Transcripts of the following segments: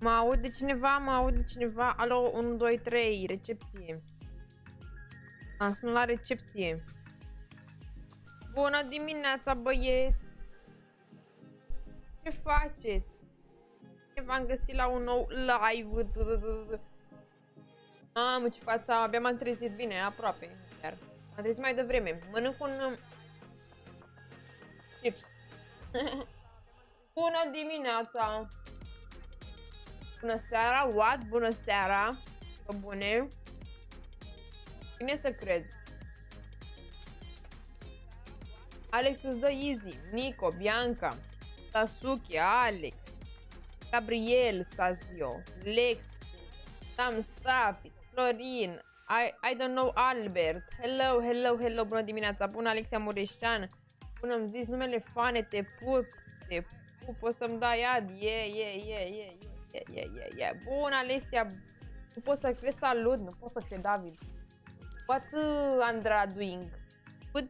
Mă aude cineva? Mă aude cineva? Alo, 1, 2, 3, recepție. Am sunat la recepție. Bună dimineața, băieți! Ce faceți? V-am găsit la un nou live. Mamă, ce fața, abia m-am trezit bine, aproape. Chiar. M-am trezit mai devreme. Mănânc un chips. Bună dimineața! Bună seara, what? Bună seara! Pe bune! Bine să cred. Alex îți dă easy. Nico, Bianca, Sasuke, Alex, Gabriel, Sazio, Lex, Sam Stapit, Florin, I don't know, Albert. Hello, hello, hello, bună dimineața. Bună, Alexia Mureșan. Bună, îmi zis numele Fane, te pup, poți să-mi dai ad. Bună, Alexia. Nu pot să cred, salut, nu pot să cred, David. What Andra doing? Good?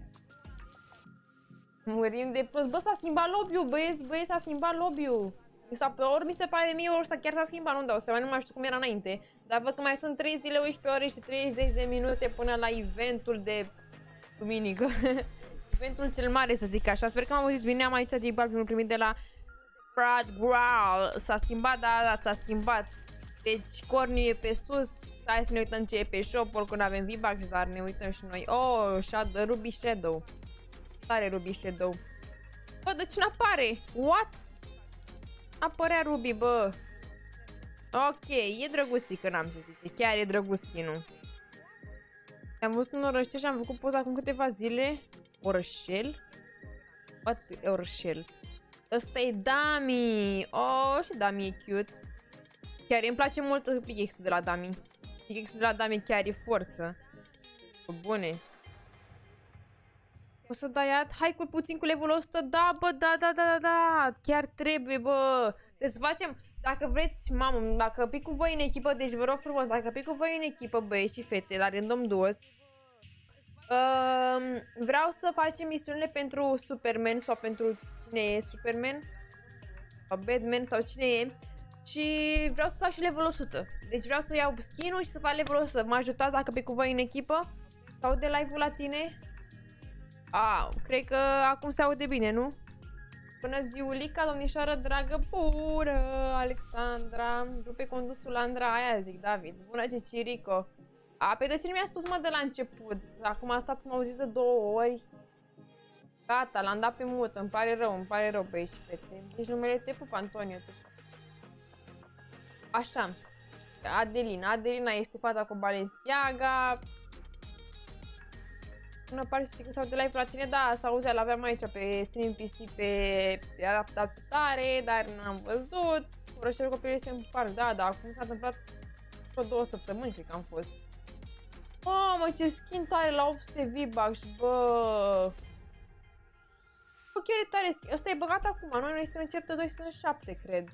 Murim de plus. Bă, s-a schimbat lobby-ul, băieți, s-a schimbat lobby-ul. Ori mi se pare mie, ori chiar s-a schimbat, nu dau seama, nu mai știu cum era înainte. Dar văd că mai sunt 3 zile, 11 ore și 30 de minute până la eventul de duminică. Eventul cel mare, să zic așa. Sper că m-am auzit bine, am aici J Balvin primit de la Brad Growl. S-a schimbat, da, s-a schimbat. Deci corniul e pe sus. Hai să ne uităm ce e pe shop, oricum avem V-Bucks, dar ne uităm și noi. Oh, Ruby Shadow. Are Ruby Shadow. Bă, de ce n-apare? What? Apărea Ruby, bă. Ok, e drăguț că n-am ce zice. Chiar e drăguț skin-ul. Am văzut un orășel și am făcut poza acum câteva zile. Orășel? What? Orășel. Ăsta e Dami. Oh, și Dami e cute. Chiar îmi place mult pickaxe-ul de la Dami. Pickaxe-ul de la Dami chiar e forță. Bune. O să dai ad? Hai cu puțin cu levelul 100. Da, bă, da. Chiar trebuie, bă. Deci să facem, dacă vreți, mamă, dacă pic cu voi în echipă, deci vă rog frumos, dacă pic cu voi în echipă, băieți și fete, la random duos, vreau să facem misiunile pentru Superman sau pentru cine e Superman sau Batman sau cine e. Și vreau să fac și level 100. Deci vreau să iau skin-ul și să fac level 100. Mă ajutați dacă pic cu voi în echipă? Sau de live-ul la tine? Cred că acum se aude bine, nu? Bună ziulica, domnișoară dragă, pură, Alexandra. Rupe condusul Andra, aia zic, David. Bună, Cicirico. Pe de ce nu mi-a spus, mă, de la început? Acum a stat să mă auziți de 2 ori. Gata, l-am dat pe mut, îmi pare rău, băieți și fete. Deci numele te pup, Antonio. Așa. Adelina este fata cu Balenciaga. Până pare să zic că s-au de live la tine, da, s-auzea, l-aveam aici pe stream PC pe adaptare, dar n-am văzut. Orășelul copilului este în parc, da, acum s-a întâmplat vreo 2 săptămâni, cred că am fost. Mă, ce skin tare la 800 V-Bucks, bă! Bă, chiar e tare skin, ăsta e băgat acum, noi este în chapter 207, cred.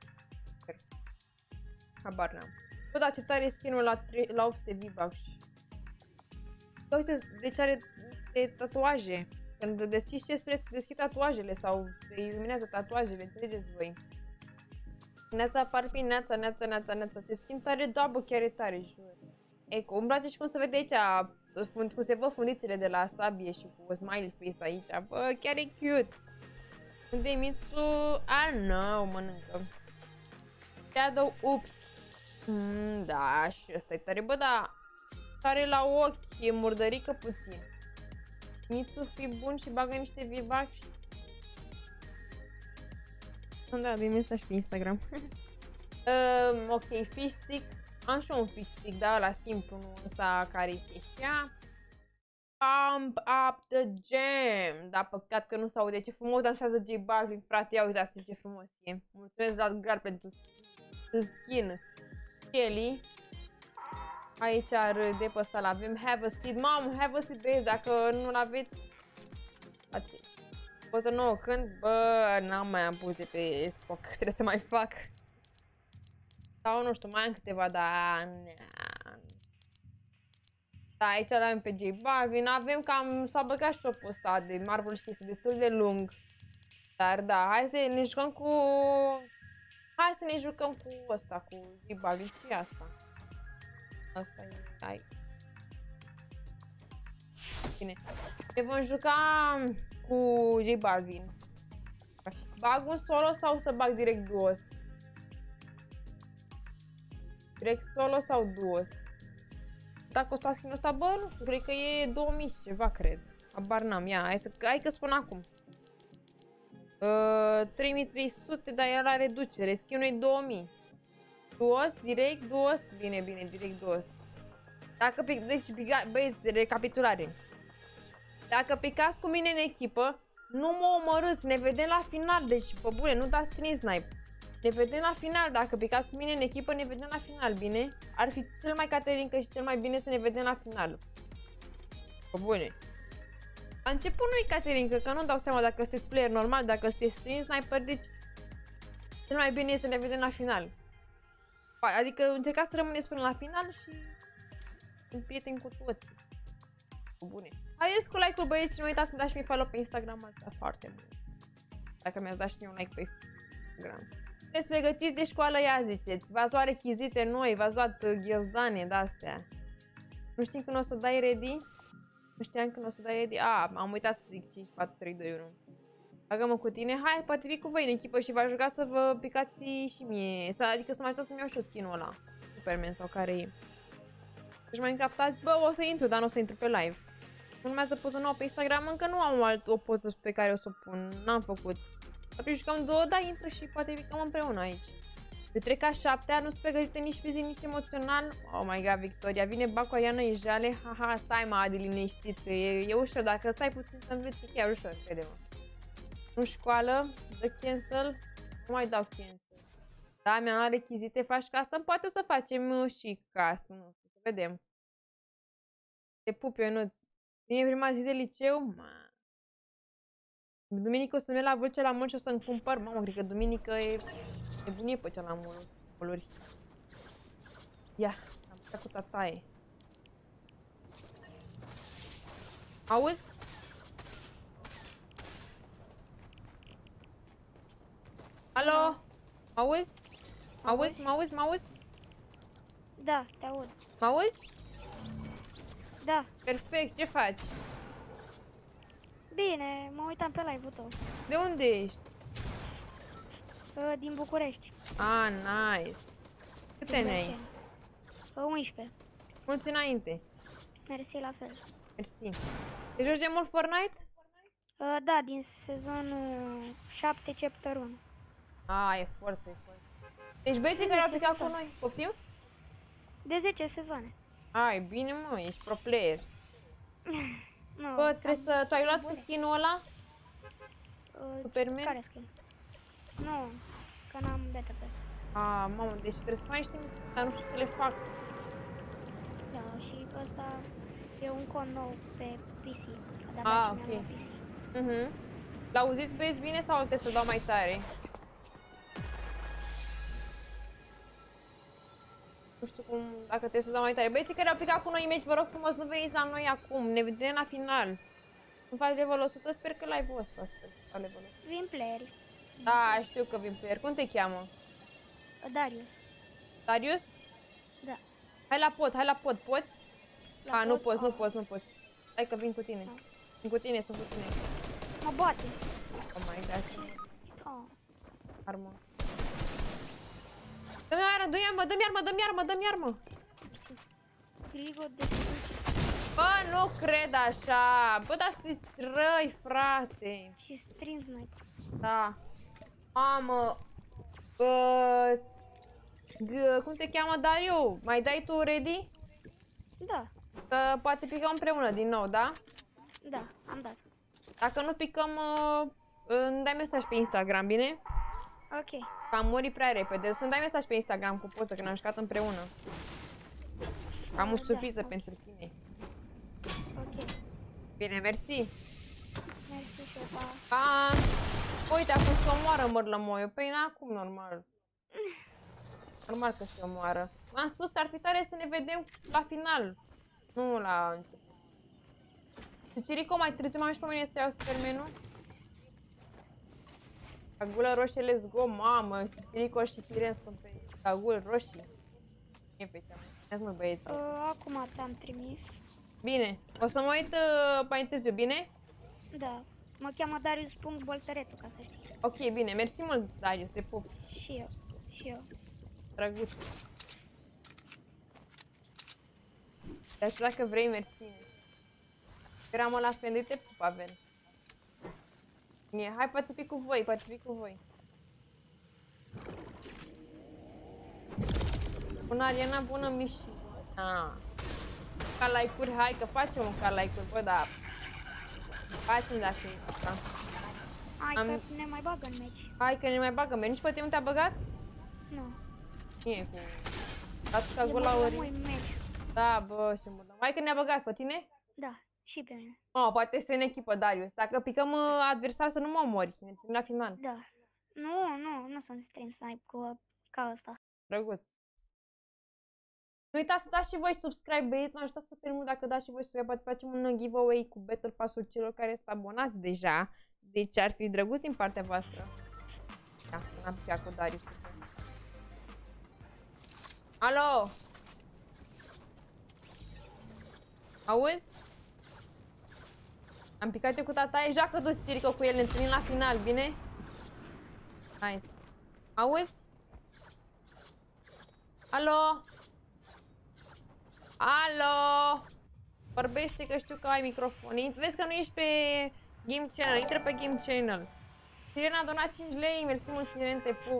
Habar n-am. Bă, da, ce tare e skin-ul la 800 V-Bucks. Uite, deci are de tatuaje. Când deschizi ce să deschid tatuajele sau se iluminează tatuajele, înțelegeți voi. Neața Parpi, neața. Te schimb tare, da, bă, chiar e tare, jur. Eco, îmi place și cum se vede aici, cum se văd fundițele de la sabie și cu smiley face aici. Bă, chiar e cute. Unde e Mitsu? Nu, mănâncă. Shadow, ups. Da, și ăsta e tare, bă, da. Tare la ochi, e murdărică puțin. Mitsu, fii bun și bagă niște V-Bucks. Da, de mesaj pe Instagram. Ok, fish stick. Am și un fish stick, da, la simplu, nu ăsta care este așa. Pump up the jam. Da, păcat că nu se aude. Ce frumos dansează J Balvin, frate, ia uitați ce frumos e. Mulțumesc la Gar pentru skin. Kelly. Aici râde, pe ăsta l-avem. Have a seat. Mamă, have a seat, băieți, dacă nu-l aveți, o să nu, când, bă, n-am mai am buze pe stoc, trebuie să mai fac. Sau nu știu, mai am câteva, dar... Da, aici l-avem pe J Balvin, avem cam, s-a băgat shop-ul ăsta de Marvel și este destul de lung. Dar da, hai să ne jucăm cu... Hai să ne jucăm cu ăsta, cu J Balvin. Ce e asta? Asta e... Hai. Bine. Ne vom juca cu J Balvin. Bag un solo sau să bag direct duos? Direct solo sau duos? Dacă o să skin ăsta, bă, nu știu, cred că e 2000 și ceva, cred. Habar n-am, ia, hai că spun acum. 3300, dar el la reducere, skin-ul e 2000. Duos, direct, duos, bine, direct duos. Dacă deci, băieți, recapitulare. Dacă picați cu mine în echipă, nu mă omorâți, ne vedem la final, deci, pe bune, nu dați screen snipe. Ne vedem la final, dacă picați cu mine în echipă, ne vedem la final, bine? Ar fi cel mai caterincă și cel mai bine să ne vedem la final. Pe bune. La început nu-i caterincă, că nu dau seama dacă sunteți player normal, dacă sunteți screen sniper, deci cel mai bine e să ne vedem la final. Adică încercați să rămâneți până la final și sunt prieteni cu toți. Pe bune. Haideți cu like-ul, băieți, și nu uitați să-mi dați și mie follow pe Instagram, asta foarte bun. Dacă mi-ați dat și mie un like pe Instagram. Sunteți pregătiți de școală, ia ziceți. V-ați luat rechizite noi, v-ați luat ghiozdane de-astea. Nu știm când o să dai ready? Nu știam când o să dai ready. Am uitat să zic 5, 4, 3, 2, 1. Bagă-mă cu tine. Hai, poate vii cu voi în echipă și v-aș ruga să vă picați și mie. Adică să mă ajutați să-mi iau și eu skin-ul ăla. Superman sau care e. Deci Minecraft azi, bă, o să intru, dar nu o să intru pe live. Urmează poză nouă pe Instagram, încă nu am o poză pe care o să o pun. N-am făcut. Atunci jucăm două, da, intră și poate vicăm împreună aici. Eu trec a 7-a, nu sunt pregătită nici fizic, nici emoțional. Oh my god, Victoria, vine Bacu, Ariana, e jale. Haha, stai mă, Adi, liniștit, că e ușor, dacă stai puțin să înveți, e chiar ușor, crede-mă. Nu școală, dă cancel, nu mai dau cancel. Da, mi-am luat rechizite, faci custom, poate o să facem și custom, nu știu, să vedem. Te pup, Ionuț. Vine prima zi de liceu, duminică o să merg la Vâlcea la mall și o să-mi cumpăr. Mamă, cred că duminică e bunie pe cea la mall-uri. Ia, am putea cu tataie. Auzi? Alo? Auzi? Auzi? Mă auzi? Da, te aud. Mă auzi? Da. Perfect, ce faci? Bine, mă uitam pe live-ul tău. De unde ești? Din București. Ah, nice. Câte ani ai? 11. Mulți înainte. Mersi la fel. Mersi. Te joci de mult Fortnite? Da, din sezonul 7, chapter 1. E forță, e forță. Deci băieții care au aplicat cu noi, poftim? De 10 sezoane. Ai, bine mă, ești pro player. No, Bă, trebuie să... Tu ai luat cu skin-ul ăla? Superman? Care skin? Nu, că n-am beta pass. Mamă, deci trebuie să faci niște mici, dar nu știu să le fac. Da, și ăsta e un cod nou pe PC. Ok. L-auziți, băieți, bine sau trebuie să dau mai tare? Nu știu cum, dacă trebuie să dau mai tare. Băieții care au aplicat cu noi image, vă rog frumos, nu veniți la noi acum, ne vedem la final. Nu faci level 100, sper că live-ul ăsta, sper că faci level 100. Vin playeri. Da, știu că vin player. Cum te cheamă? Darius. Darius? Da. Hai la pod, poți? Nu poți. Hai că vin cu tine. Sunt cu tine. Mă bate. Oh my god. Armă. Dă-mi armă. Frigo de... Bă, nu cred așa. Bă, dar sunteți răi, frate. Și stream sniper. Da. Mamă. Cum te cheamă, Dariu? Mai dai tu ready? Da. Că poate picăm împreună din nou, da? Da, am dat. Dacă nu picăm, îmi dai mesaj pe Instagram, bine? Ok. Că am murit prea repede. Să-mi dai mesaj pe Instagram cu poză, că ne-am jucat împreună. Am o surpriză pentru tine. Ok. Bine, mersi. Mersi și eu, pa. Pa! Uite, acum se omoară mărlămoiul. Păi n-acum, normal. Normal că se omoară. M-am spus că ar fi tare să ne vedem la final. Nu la început. Și Cirico, mai târziu m-am și pe mine să iau Superman-ul? Cagulă roșie, let's go, mamă. Pirico și Siren sunt pe caguli roșii. E pe teamă. Ia-ți mă, băieți. Acum ți-am trimis. Bine. O să mă uit mai târziu, bine? Da. Mă cheamă Darius.Boltărețu, ca să știi. Ok, bine. Mersi mult, Darius, te pup. Și eu. Și eu. Drăguț. Dar și dacă vrei, mersi. Eram la fel, te pup, Aven. Hai, poate fi cu voi, poate fi cu voi. Bună, Ariana, bună, Miși. Ca like-uri, hai că facem un ca like-uri, bă, dar facem dacă e așa. Hai că ne mai bagă în meci. Hai că ne mai bagă, nici pe tine nu te-a băgat? Nu. E cu... Dați ca gol la ori. Da, bă, ce mult. Hai că ne-a băgat pe tine? Da, și pe mine. Poate să în echipă, Darius. Dacă picăm adversar să nu mă omori. Ne întâlnim la final. Da. Nu sunt stream snipe cu ca asta. Drăguț. Nu uitați să dați și voi subscribe, băieți, mă ajutați super mult dacă dați și voi subscribe, poate facem un giveaway cu Battle Pass-ul celor care sunt abonați deja. Deci ar fi drăguț din partea voastră. Da, n-am picat cu Darius. Alo! Auzi? Am picat eu cu tataie, joacă tu, Sirico, cu el, ne întâlnim la final, bine? Nice. Auzi? Alo? Alo? Vorbește că știu că ai microfon. Vezi că nu ești pe Game Channel, intră pe Game Channel. Sirena a donat 5 lei, mersi mult, Siren, te pup.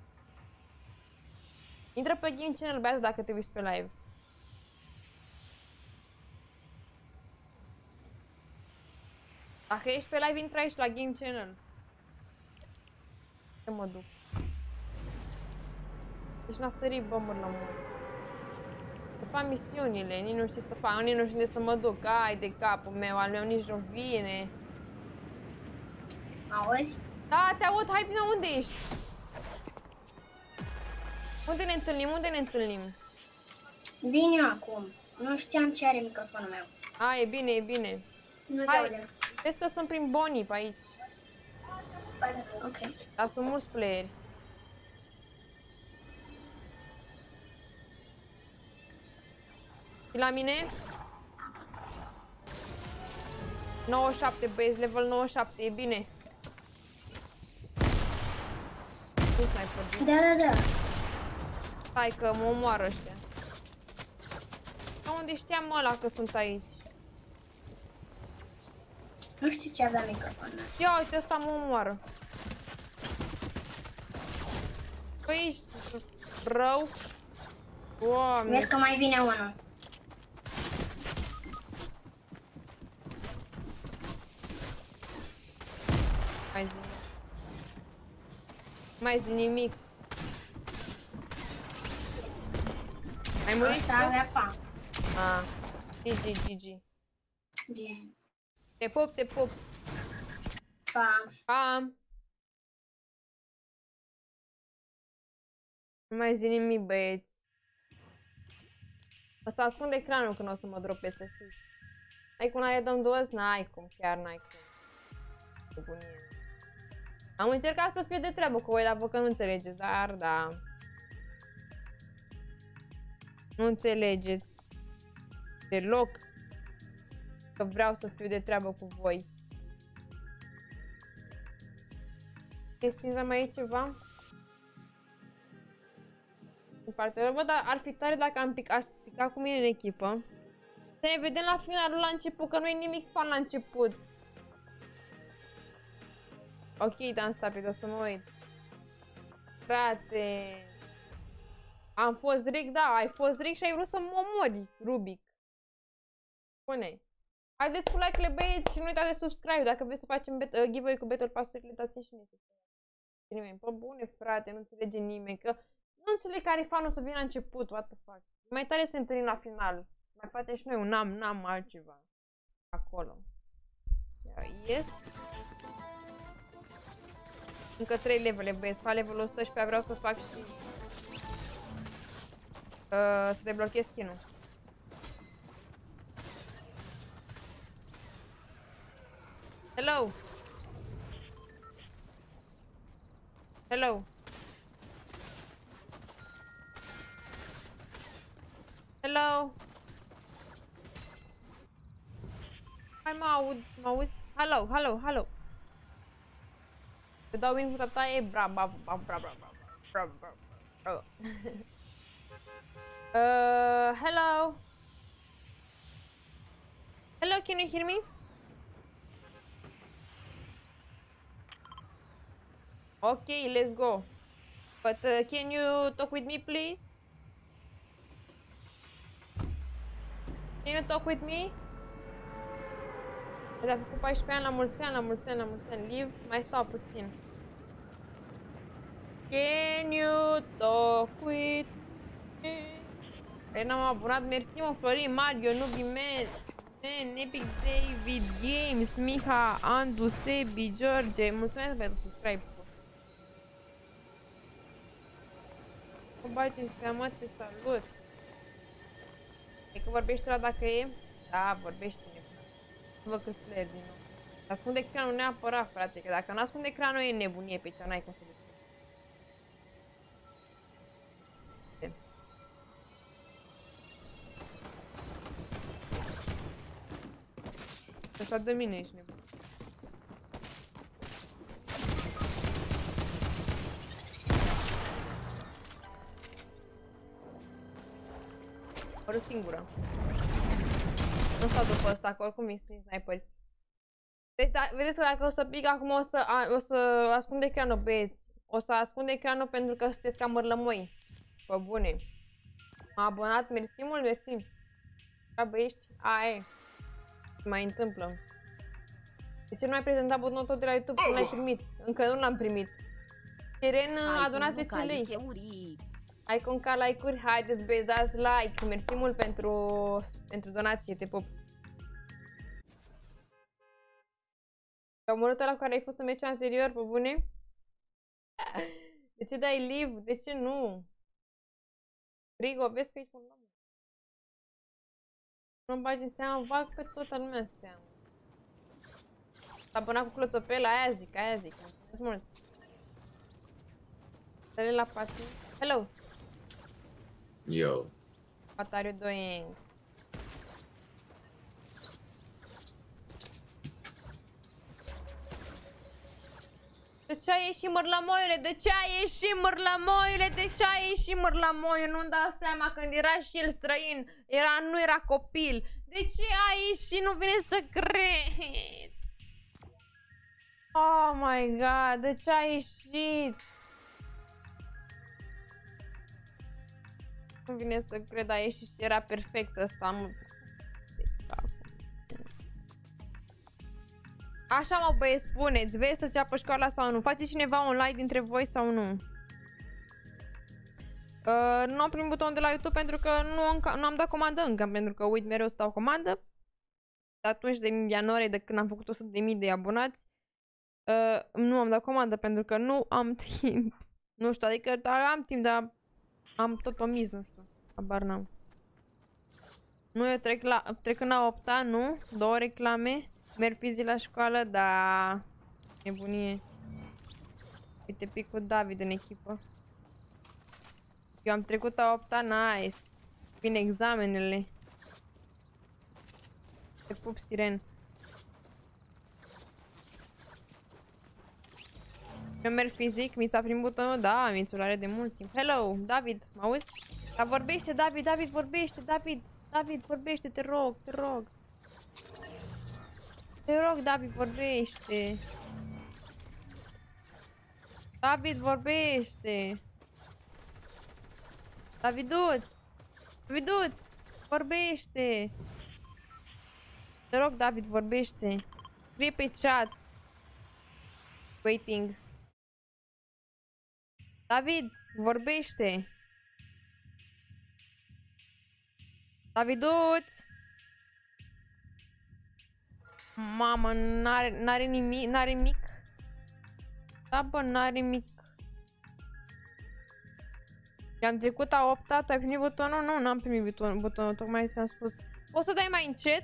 Intră pe Game Channel, băiatul, dacă te uiți pe live. Dacă ești pe live, intră aici la Game Channel. Ce mă duc? Deci n-a sărit bomburi la mult. Să fac misiunile, nici nu știu să fac, nici nu știu unde să mă duc. Ai de capul meu, al meu nici nu vine. Auzi? Da, te aud, hai bine, unde ești? Unde ne întâlnim, unde ne întâlnim? Vin eu acum. Nu știam ce are microfonul meu. A, e bine, e bine. Nu te Hai, audem. vezi că sunt prin Bonnie pe aici. Ok. Dar sunt mulți playeri. Și la mine? 97, băieți, level 97, e bine. Nu sniper. Da. Hai că mă omoară ăștia. Unde știam ăla că sunt aici? Nu știu ce avea microfonul. Ia uite, ăsta mă omoară. Păi ești rău? Doamne. Vezi că mai vine unul. Mai zi nimic. Ai murit? Ăsta avea pump. GG. Bine. Te pup, te pup. Pa. Nu mai zi nimic, băieți. O să ascund ecranul când o să mă dropez, să știi. Ai cum are dăm 2? N-ai cum, chiar n-ai cum. Bunie. Am încercat să fiu de treabă cu voi, dar vă că nu înțelegeți, dar da. Nu înțelegeți deloc că vreau să fiu de treabă cu voi. Destinza mai e ceva? În partea bă, dar ar fi tare dacă aș pica cu mine în echipă. Să ne vedem la finalul la început, că nu e nimic fan la început. Ok, Dan Stapit, o să mă uit. Frate... Am fost ric, da, ai fost ric și ai vrut să mă omori, Rubic. Spune. Haideți cu like-ule, băieți, și nu uitați de subscribe. Dacă vreți să facem giveaway cu Battle Pass-urile, dați-mi și mie subscribe. Bă, bune, frate, nu înțelege nimeni, că nu înțeleg care e fanul să vină la început, what the fuck. Mai tare să ne întâlnim la final. Mai facem și noi un n-am altceva. Acolo. Yes. Încă 3 levele, băieți, pe levelul 111 vreau să fac și... să deblochez skin-ul. Hello! Hello. Hello. Hai mă aud, mă auzi? Hello, hello, hello. Eu dau win cu tata e bra bra bra bra bra bra bra bra. Hello. Hello, can you hear me? Okay, let's go. But can you talk with me, please? Can you talk with me? A făcut 14 ani, la mulți ani, la mulți ani, la mulți ani. Liv, mai stau puțin. Can you talk with me? N-am abonat, mersi mă, Florin, Mario, Nubi, Man, Epic, David, Games, Miha, Andu, Sebi, George. Mulțumesc pentru subscribe. O bagi în seamă, te salut. E că vorbește la dacă e? Da, vorbește. Nu văd câți player din nou. Ascunde ecranul neapărat, frate, că dacă nu ascunde ecranul e nebunie pe cea, n-ai cum să vezi. Ăsta de mine ești nebun. Oru singură. Nu stau după ăsta, că oricum mi-i strâng sniperi. Deci, da, vedeți că dacă o să pic acum o să ascund ecranul, băieți. O să ascund ecranul pentru că sunteți ca mărlămoi. Pă bune. M-a abonat, mersi mult, mersi. Treabă ești? E. Mai întâmplă. De ce nu ai prezentat butonul tot de la YouTube? Nu l-ai primit. Încă nu l-am primit. Siren, adonați 10 lei. Ai cu ca like-uri? Haideți băieți, dați like. Mersi mult pentru donație, te pup. Te-a omorât ăla care ai fost în meciul anterior, pe bune? De ce dai live? De ce nu? Frigo, vezi că ești un om. Nu-mi bagi în seamă, bag pe toată lumea în seamă. S-a abonat cu cloțopel, aia zic, aia zic. Mulțumesc mult. Dă-le la patin. Hello! Yo. What are you doing? De ce ai ieșit mărlămoiule? De ce ai ieșit mărlămoiule? De ce ai ieșit mărlămoiule? Nu-mi dau seama când era și el străin. Nu era copil. De ce ai ieșit? Nu vine să cred. Oh my god, de ce ai ieșit? Nu vine să cred, a ieșit și era perfect ăsta. Așa mă băieți, spuneți, vezi să înceapă școala sau nu? Face cineva online dintre voi sau nu? Nu am primit butonul de la YouTube pentru că nu am dat comandă încă, pentru că uit mereu să dau comandă. De atunci, de ianuarie, de când am făcut 100.000 de abonați, nu am dat comandă pentru că nu am timp. Nu știu, adică am timp, dar am tot omis, nu știu, habar n-am. Nu, eu trecând la 8-a, nu? 2 reclame. Merg fizi la școală, da. Nebunie. Uite, pic cu David în echipă. Eu am trecut a 8-a, nice. Vin examenele. Te pup, Siren. Eu merg fizic, mi-ți-a primit butonul? Da, mi-ți-l are de mult timp. Hello, David, mă auzi? Dar vorbește, David, David, vorbește, David. David, vorbește, te rog, te rog. Te rog, David, vorbește. David, vorbește. Daviduț! Daviduț! Vorbește! Te rog, David, vorbește. Scrie pe chat. Waiting. David, vorbește. Daviduț! Mamă, n-are nimic, n-are mic. Da, bă, n-are nimic. I-am trecut a 8-a, tu ai primit butonul? Nu, n-am primit butonul, tocmai ți-am spus. Poți să dai mai încet?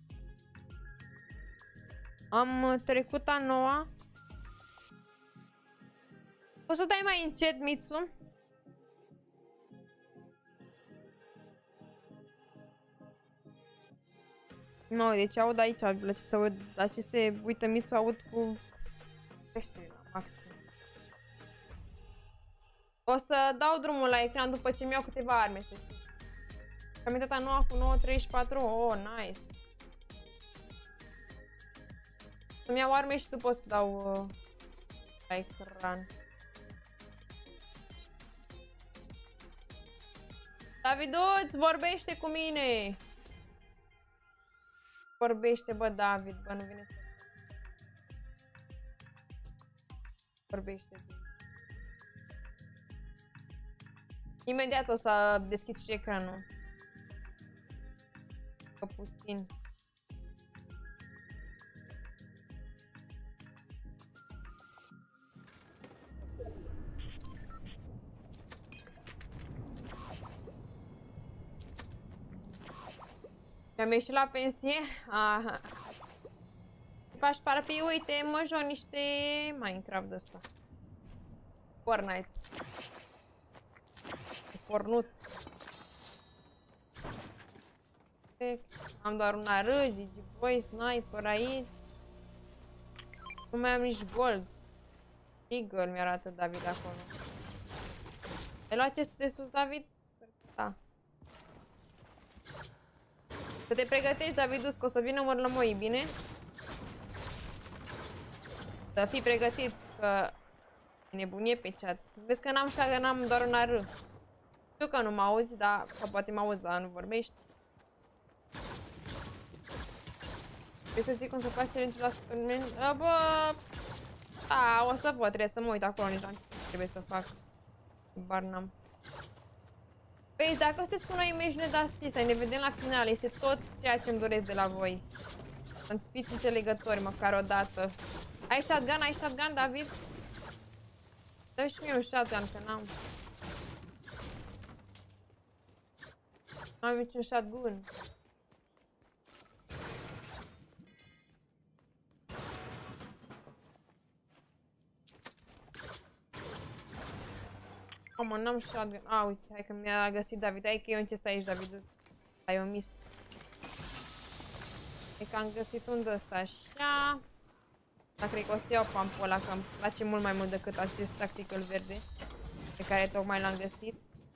Am trecut a 9-a. O să dai mai încet, Mitsu? Nu, deci aud aici, la ce se aud, la ce se uită Mitsu, aud cu pește la maxim. O să dau drumul la ecran după ce mi-au câteva arme, să știi. Camioneta nouă cu 934, oh, nice. Să-mi iau arme și după o să dau la ecran. Daviduț, vorbește cu mine! Vorbește, bă, David, bă, nu vine să... Vorbește. Imediat o să deschid și ecranul. Că puțin. Mi-am ieșit la pensie? Aha. Faci parapii, uite, mă joc niște Minecraft ăsta. Fortnite. Pornut. Am doar un AR, Gigi Sniper aici. Nu mai am nici gold. Eagle mi-arată David acolo. Ai luat chestul de sus, David? Da. Să te pregătești, Davidus, că o să vină mărlămoii, bine? Să fii pregătit, că e nebunie pe chat. Vezi că n-am shotgun, n-am doar un AR. Știu că nu mă auzi, dar sau poate mă auzi, dar nu vorbești. Vrei să zic cum să faci challenge la Superman? Bă... A, o să pot, trebuie să mă uit acolo, nici n-am ce trebuie să fac. Bar n-am. Păi, dacă sunteți cu noi în meci, ne dați să ne vedem la final, este tot ceea ce îmi doresc de la voi. Să-mi fiți înțelegători, măcar o dată. Ai shotgun? Ai shotgun, David? Dă și mie un shotgun, că n-am. N-am niciun shotgun. Mă, n-am shotgun. A, uite, hai că mi-a găsit David. Hai că eu în ce stai aici, David. Ai omis. E că am găsit un de-ăsta așa. Dar cred că o să iau pampul ăla, că îmi place mult mai mult decât acest tactical verde pe care tocmai l-am găsit.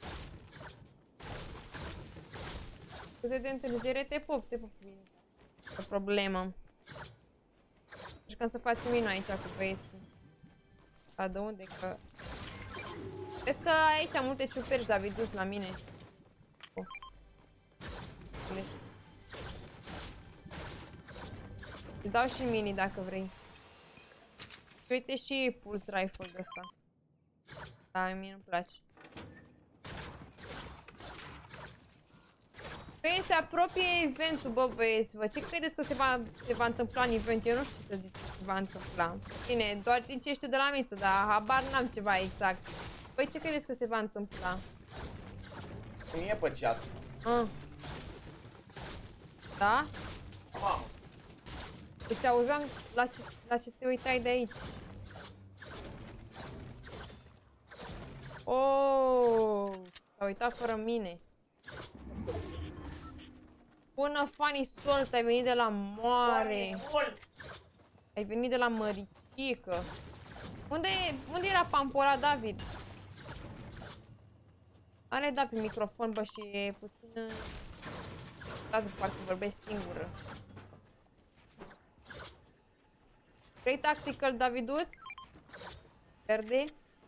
Scuze de întârziere, te pup bine. O problemă. Încercăm să facem mină aici cu băieții. Dar de unde? Că... Vezi că aici am multe ciuperci, David, dus la mine. Oh. Îți dau și mini dacă vrei. Și uite și pulse rifle de ăsta. Da, mie nu-mi place. Păi se apropie eventul, bă, băieți, vă. Ce credeți că se va întâmpla în event? Eu nu știu să zic ce se va întâmpla. Bine, doar din ce știu de la Mitsu, dar habar n-am ceva exact. Păi ce credeți că se va întâmpla? Mie pe chat. Da? Mamă. Îți auzeam la ce te uitai de aici. Oh, s-a uitat fără mine. Bună, Funny Salt, ai venit de la moare. Ai venit de la măricică. Unde era pampul ăla, David? Are dat pe microfon, bă, și e puțin... Stați deoparte, vorbesc singură. Vrei tactical, Daviduț? Verde?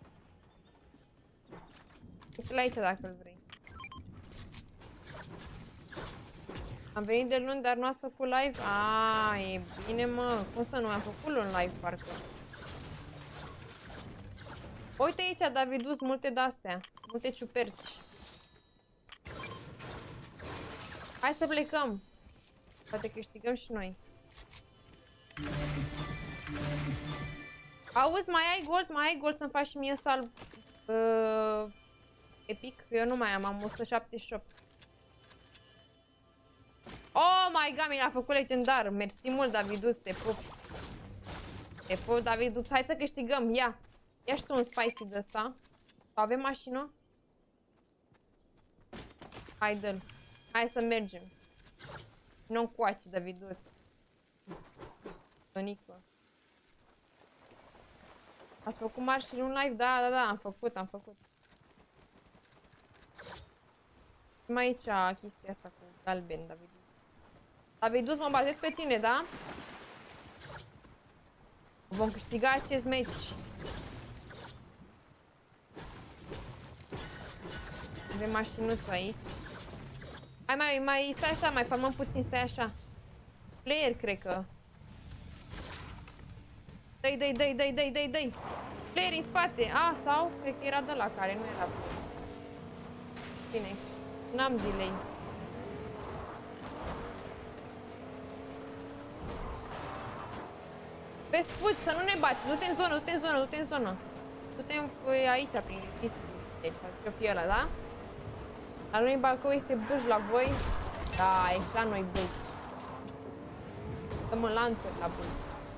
Uite-l aici dacă îl vrei. Am venit de luni, dar nu ați făcut live? Aaa, e bine, mă. Cum să nu? Am făcut un live, parcă. Uite aici, Davidus, multe de-astea. Multe ciuperci. Hai să plecăm. Poate câștigăm și noi. Auzi, mai ai gold? Mai ai gold să-mi faci și mie ăsta al... epic? Eu nu mai am 178. Oh my god, mi l-a făcut legendar. Mersi mult, Davidus, te pup. Te pup, Davidus. Hai să câștigăm, ia. Ia și tu un spicy de ăsta. Avem mașină? Hai, dă-l. Hai să mergem. Nu coace, Daviduț. Tonică. Ați făcut marșul în live? Da, am făcut. Mai aici chestia asta cu galben, Daviduț. Daviduț, mă bazez pe tine, da? Vom câștiga acest meci. Avem mașinuță aici. Hai, mai stai așa, mai farmăm puțin, stai așa. Player, cred că. Dai. Player în spate. Sau? Cred că era de la care nu era. Bine. N-am delay. Vezi, fugi, să nu ne bați. Du-te în zonă. Du-te aici, prin piscii. Sau ce-o fi ăla, da? La noi balcou este bârj, la voi? Da, e și la noi bârj. Dăm în lanțuri la bârj.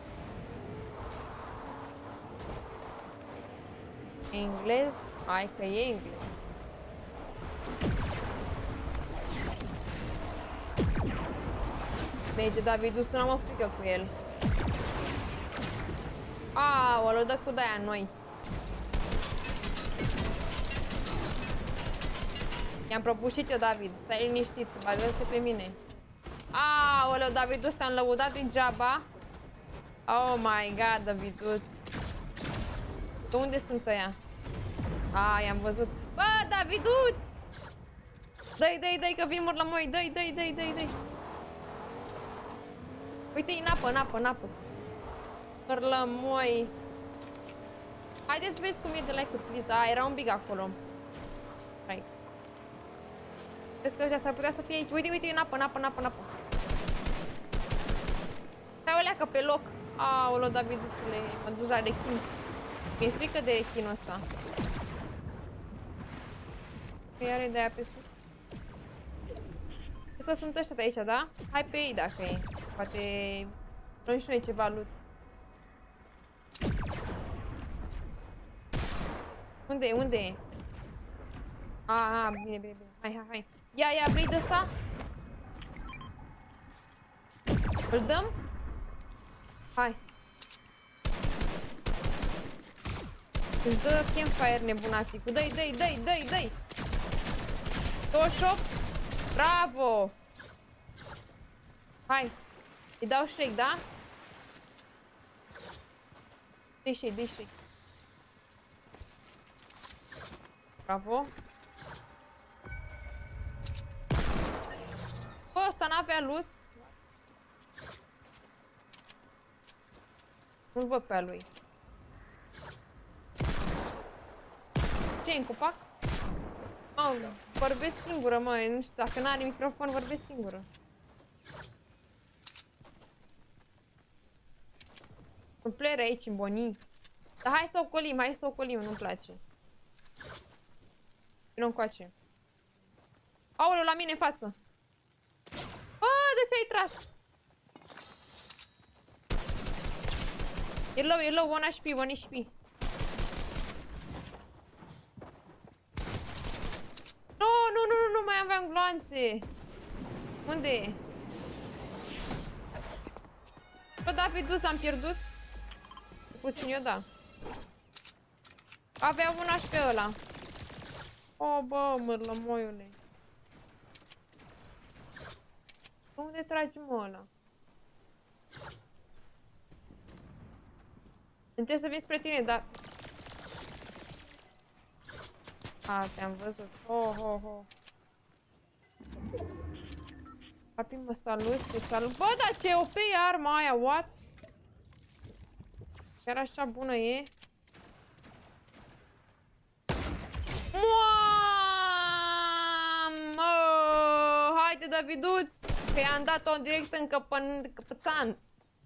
Englez? Hai că e englez. Merge Davidul, sună mă frică cu el. Aoleu, dă cu de-aia noi. I-am propușit eu, David. Stai liniștit, bazează-te pe mine. Aoleu, Davidus, te-am lăudat degeaba. Oh my god, Davidus. De unde sunt ăia? I-am văzut. Bă, Davidus! Dai, că vin mărlămoi. Dai. Uite, în apă. Mărlămoi. Haideți să vezi cum e de like-uri, please. Era un big acolo. Hai. Vezi că ăștia s-ar putea să fie aici. Uite, în apă. Stai o leacă pe loc. Aoleu, Davidule, mă duci la rechin. Mi-e frică de rechinul ăsta. Că are de aia pe sus. Vezi că sunt ăștia de aici, da? Hai pe ei dacă e. Poate noi și noi ceva loot. Unde e? Bine. Hai. Ia, blade ăsta. Îl dăm? Hai. Își dă campfire nebunații-cu. Dai. 28. Bravo! Hai. Îi dau shake, da? Dă-i shake. Bravo. Bă, ăsta n-avea loot. Nu-l văd pe a lui. Ce-i în copac? Vorbesc singură, mă. Nu știu, dacă n-are microfon, vorbesc singură. Un player aici, în bonii. Dar hai să ocolim, nu-mi place. Nu încoace. Aoleu, la mine în față. Bă, de ce ai tras? E low, 1 HP. Nu mai aveam gloanțe. Unde e? Bă, Davidus, am pierdut? Puțin eu, da. Avea 1 HP ăla. Bă, mărlămoiule. Unde tragi, mă, ăla? Trebuie să vin spre tine, dar... te-am văzut. Ho. Papi, mă salut. Bă, dar ce OP e arma aia, what? Chiar așa bună e? Mamă! Haide, Daviduț! Că i-am dat-o în direct în căpățan.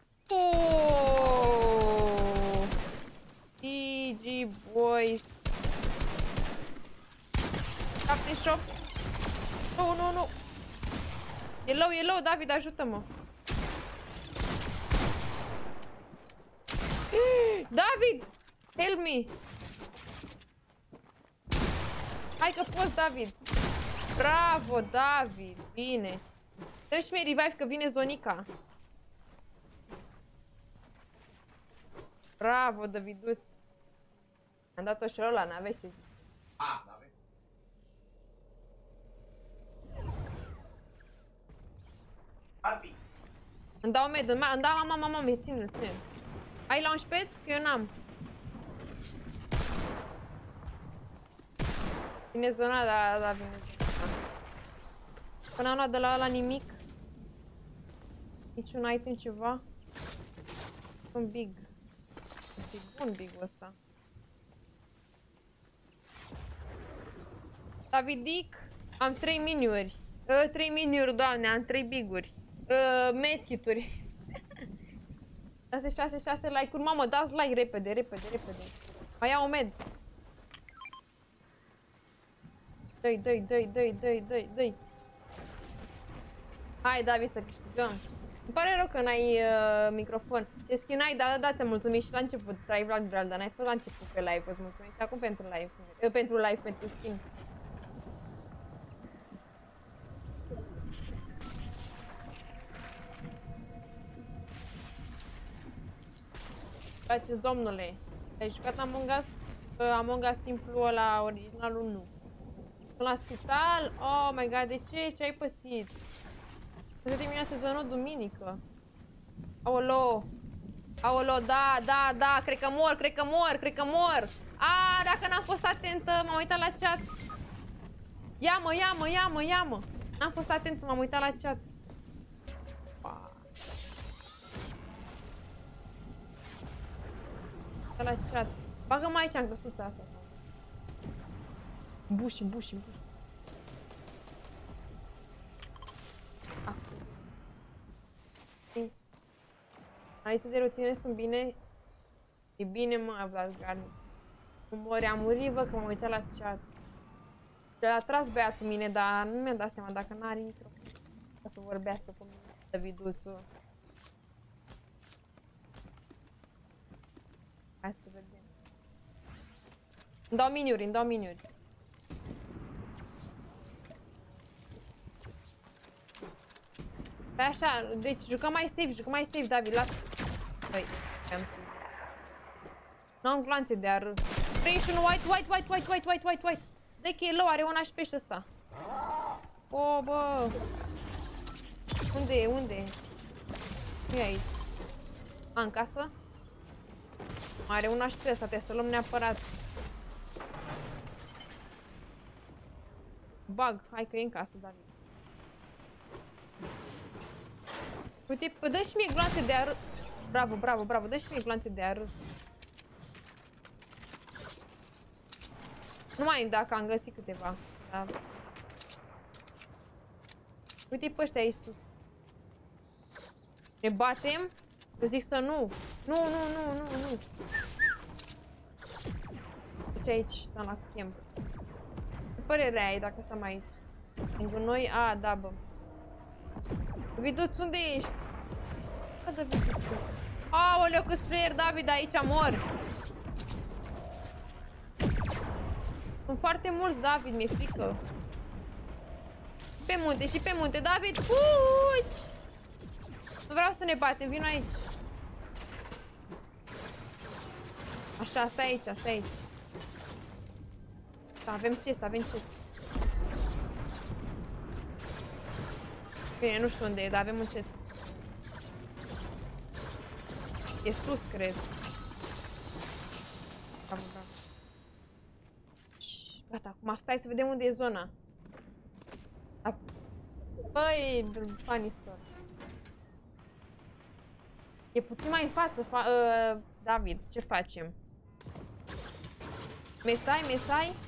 GG, boys. 78. Nu. E low, David, ajută-mă. David! Help me! Hai că poți, David. Bravo, David. Bine. Dă-și mie revive că vine Zonica. Bravo, Daviduț. Am dat-o și ăla, n-aveai ce zic. Ah, da, vezi? Arbi. Îmi dau med, îmi dau mama, ține-l, ține-l. Ai launch pad? Că eu n-am. Vine zona, da, vine zona. Până am luat de la ăla nimic. Niciun item, ceva. Un big. E bun big-ul ăsta. Davidic, am 3 miniuri. 3 miniuri, doamne, am 3 biguri. Medkit-uri. 6 like-uri, mamă, dați like repede. Mai iau un med. Dă-i. Hai, David, să câștigăm. Îmi pare rău că n-ai microfon. Te schinai, da, te mulțumim și la început. Trai vlog viral, dar n-ai fost la început pe live, îți mulțumim. Și acum pentru live. Pentru skin. Faceți, domnule. Ai jucat Among Us? Among Us simplu ăla, originalul nu. La spital? Oh my god, de ce? Ce ai păsit? Se termină sezonul duminică. Aolo, da, cred că mor. A, dacă n-am fost atentă, m-am uitat la chat. Ia-mă. N-am fost atentă, m-am uitat la chat. La chat. Bagă-mă aici în căsuța asta. Buși. Analize de rutine sunt bine. E bine, mă, Vladgarni. Am murit, bă, că m-am uitat la chat. Le-a tras băiatul mine, dar nu mi-am dat seama dacă n-are microfon. Ca să vorbească cu mine, Daviduțul. Hai să vedem. Îmi dau miniuri. Păi așa, deci jucăm mai safe, David, lasă. Băi, am safe. N-am glanțe de ar. 31 white. Dă că e low, are un HP și ăsta. O, bă. Unde e? Nu e aici. A, în casă? Are un HP ăsta, trebuie să luăm neapărat. Bug, hai că e în casă, David. Uite, dă și mie gloanțe de ar. Bravo, dă și mie gloanțe de ar. Nu mai dacă am găsit câteva. Da. Uite pe ăștia aici sus. Ne batem? Eu zic să nu. Nu. Deci aici stăm la camp. Ce părere ai dacă stăm aici? Lângă noi? A, da, bă. Daviduț, unde ești? A, Daviduț. Aoleu, câți player, David, aici mor. Sunt foarte mulți, David, mi-e frică. Și pe munte, David, fugi! Nu vreau să ne batem, vin aici. Așa, stai aici. Da, avem chest. Bine, nu știu unde e, dar avem un chest. E sus, cred. Bravo. Gata, acum stai să vedem unde e zona. Băi, Panisor. E puțin mai în față, David, ce facem? Mesai?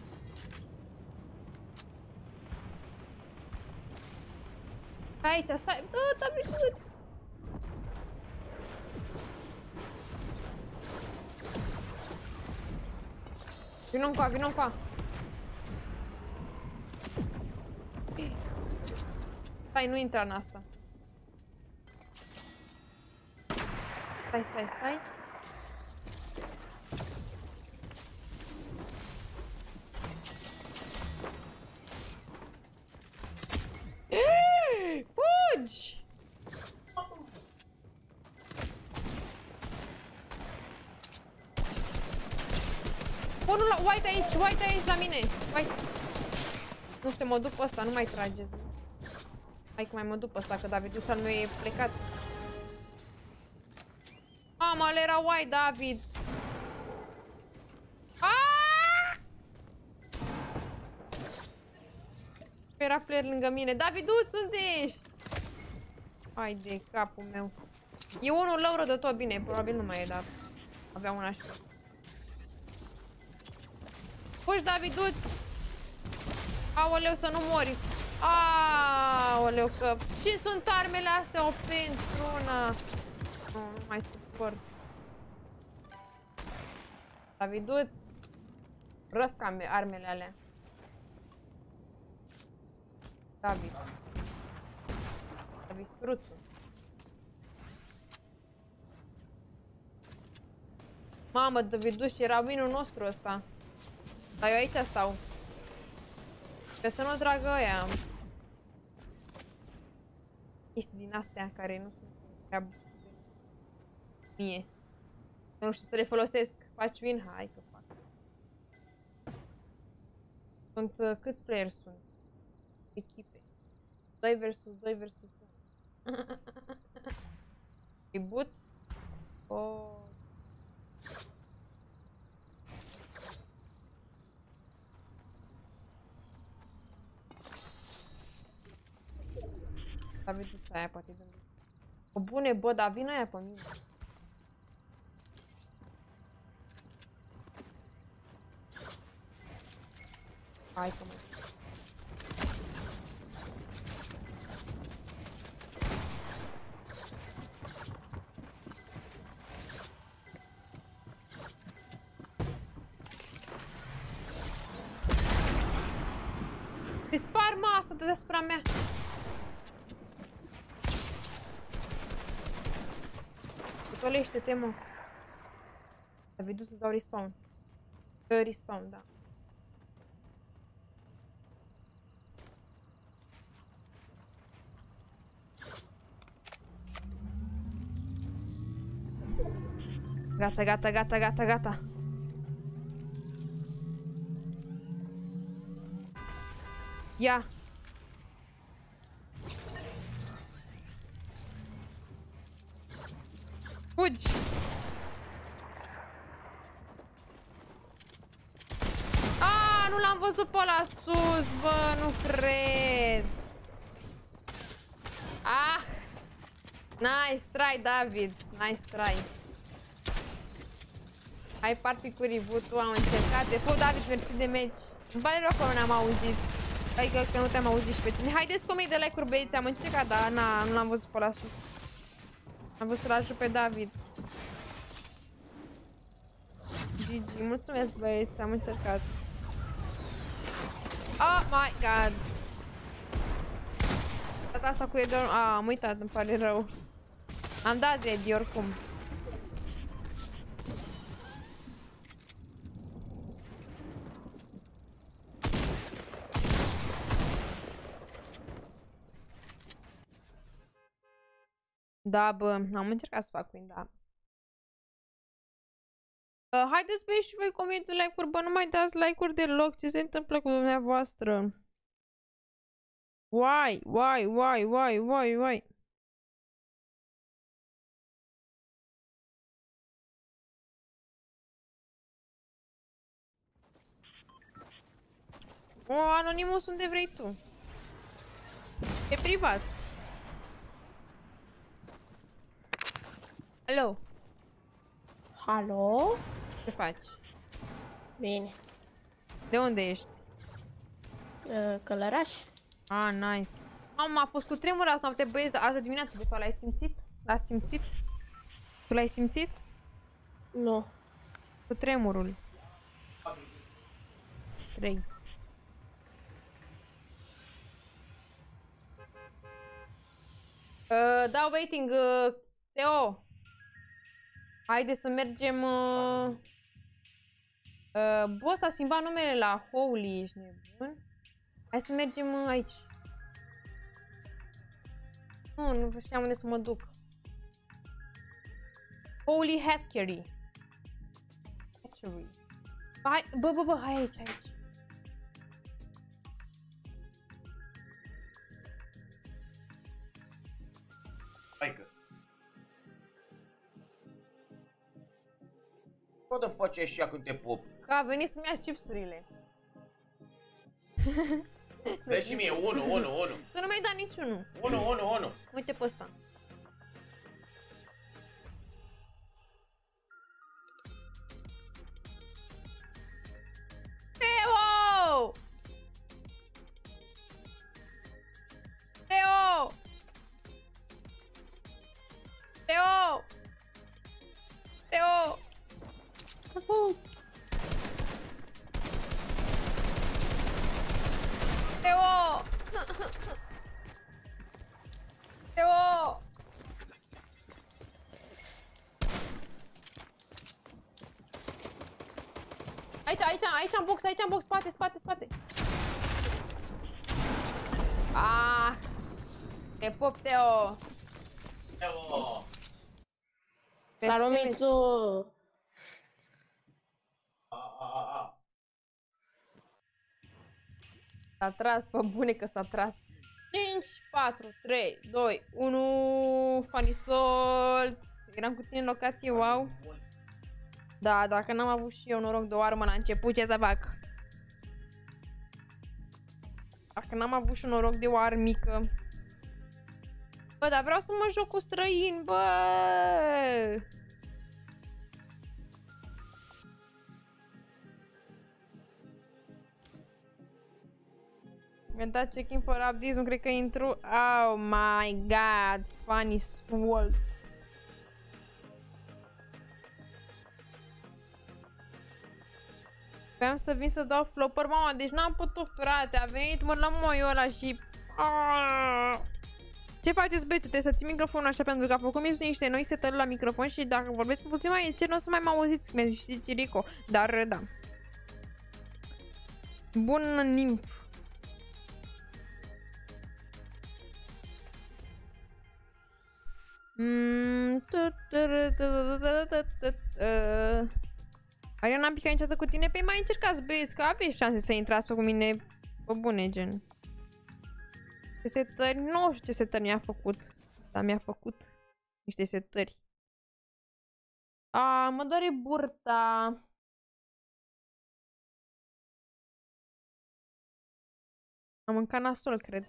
Stai aici, stai. David, uite. Vino încoa. Stai, nu intra în asta. Stai. White aici la mine. White. Nu știu, mă duc pe ăsta, nu mai trageți. Hai că mai mă duc pe ăsta, că Davidus al meu e plecat. Mama, ăla era White, David. Aaaa! Era player lângă mine. Davidus, unde ești? Hai de capul meu. E unul lăură de tot bine, probabil nu mai e, dar avea una și... Puși, Davidus! Aoleu, să nu mori! Aoleu, că... Ce sunt armele astea, o pentru una? Nu mai suport. Davidus! Răsc armele alea. David. David struțul. Mamă, Davidus, era winul nostru ăsta. Dar eu aici stau. Trebuie să nu tragă ăia. Chestii din astea care nu sunt prea mie. Nu știu să le folosesc. Faci win? Hai că fac. Sunt câți playeri sunt? Echipe. 2 versus 2 versus 1. Reboot. Oh. Davidul aia poate dă. O bune, bă, dar vin aia pe mine. Hai că mă. Dispar masa de deasupra mea. Tolește-te, mă. Davidul să dau respawn. Respawn, da. Gata, gata, gata, gata, gata. Ia. Fugi! Nu l-am văzut pe ăla sus, bă, nu cred. Nice try, David. Nice try. Hai parpi cu reboot-ul, am încercat. De fapt, David, mersi de meci. Îmi pare rău că nu ne-am auzit. Adică că nu te-am auzit și pe tine. Haideți cu 1000 de like-uri, băieți. Am încercat, dar nu l-am văzut pe ăla sus. Am vrut să-l ajut pe David. GG, mulțumesc, băieți, am încercat. Oh my god. Data asta cu Edor... am uitat, îmi pare rău. Am dat ready oricum. Da, bă, am încercat să fac win, da. Haideți, băi, și voi comentă like-uri, bă, nu mai dați like-uri deloc. Ce se întâmplă cu dumneavoastră? Why? Anonymous, unde vrei tu? E privat. Alo. Alo? Ce faci? Bine. De unde ești? Călăraș? Nice. A fost cu tremur azi noapte, băieți, azi dimineață, de fapt, l-ai simțit? L-ai simțit? Tu l-ai simțit? Nu. Cu tremurul. 3. Da, waiting, Teo. Haide să mergem... Bă, ăsta a schimbat numele la Holy, ești nebun? Hai să mergem aici. Nu știam unde să mă duc. Holy Hatchery. Hai, bă, hai aici, aici. Hai că. What the fuck faci așa când te pup? Că a venit să-mi ia chipsurile. Dă și mie, 1. Tu nu mi-ai dat niciunul. 1. Uite pe ăsta. Teo! Teo! Teo! Teo! Teo! Teo! Aici în box, spate. Ah! Te pup, Teo! Teo! Salut, Mitsu! S-a tras, pe bune că s-a tras. 5, 4, 3, 2, 1, Funny Salt. Eram cu tine în locație, wow. Da, dacă n-am avut și eu noroc de o armă la început, ce să fac? Dacă n-am avut și noroc de o armică. Bă, dar vreau să mă joc cu străini, bă! Mi-a dat check-in for updates, nu cred că intru. Oh my god, Funny Salt. Vreau să vin să dau flopper, mama, deci n-am putut, frate, a venit mărlămoiul ăla și... Ce faceți, băieți? Trebuie să ții microfonul așa pentru că a făcut niște noi setări la microfon și dacă vorbesc puțin mai încet nu o să mai mă auziți, mi-a zis Rico, dar da. Bun nimf. Ariana, n-am picat niciodată cu tine? Păi mai încercați, băieți, că aveți șanse să intrați pe mine pe bune, gen. Ce setări? Nu știu ce setări mi-a făcut. Dar mi-a făcut niște setări. Mă doare burta. Am mâncat nasol, cred.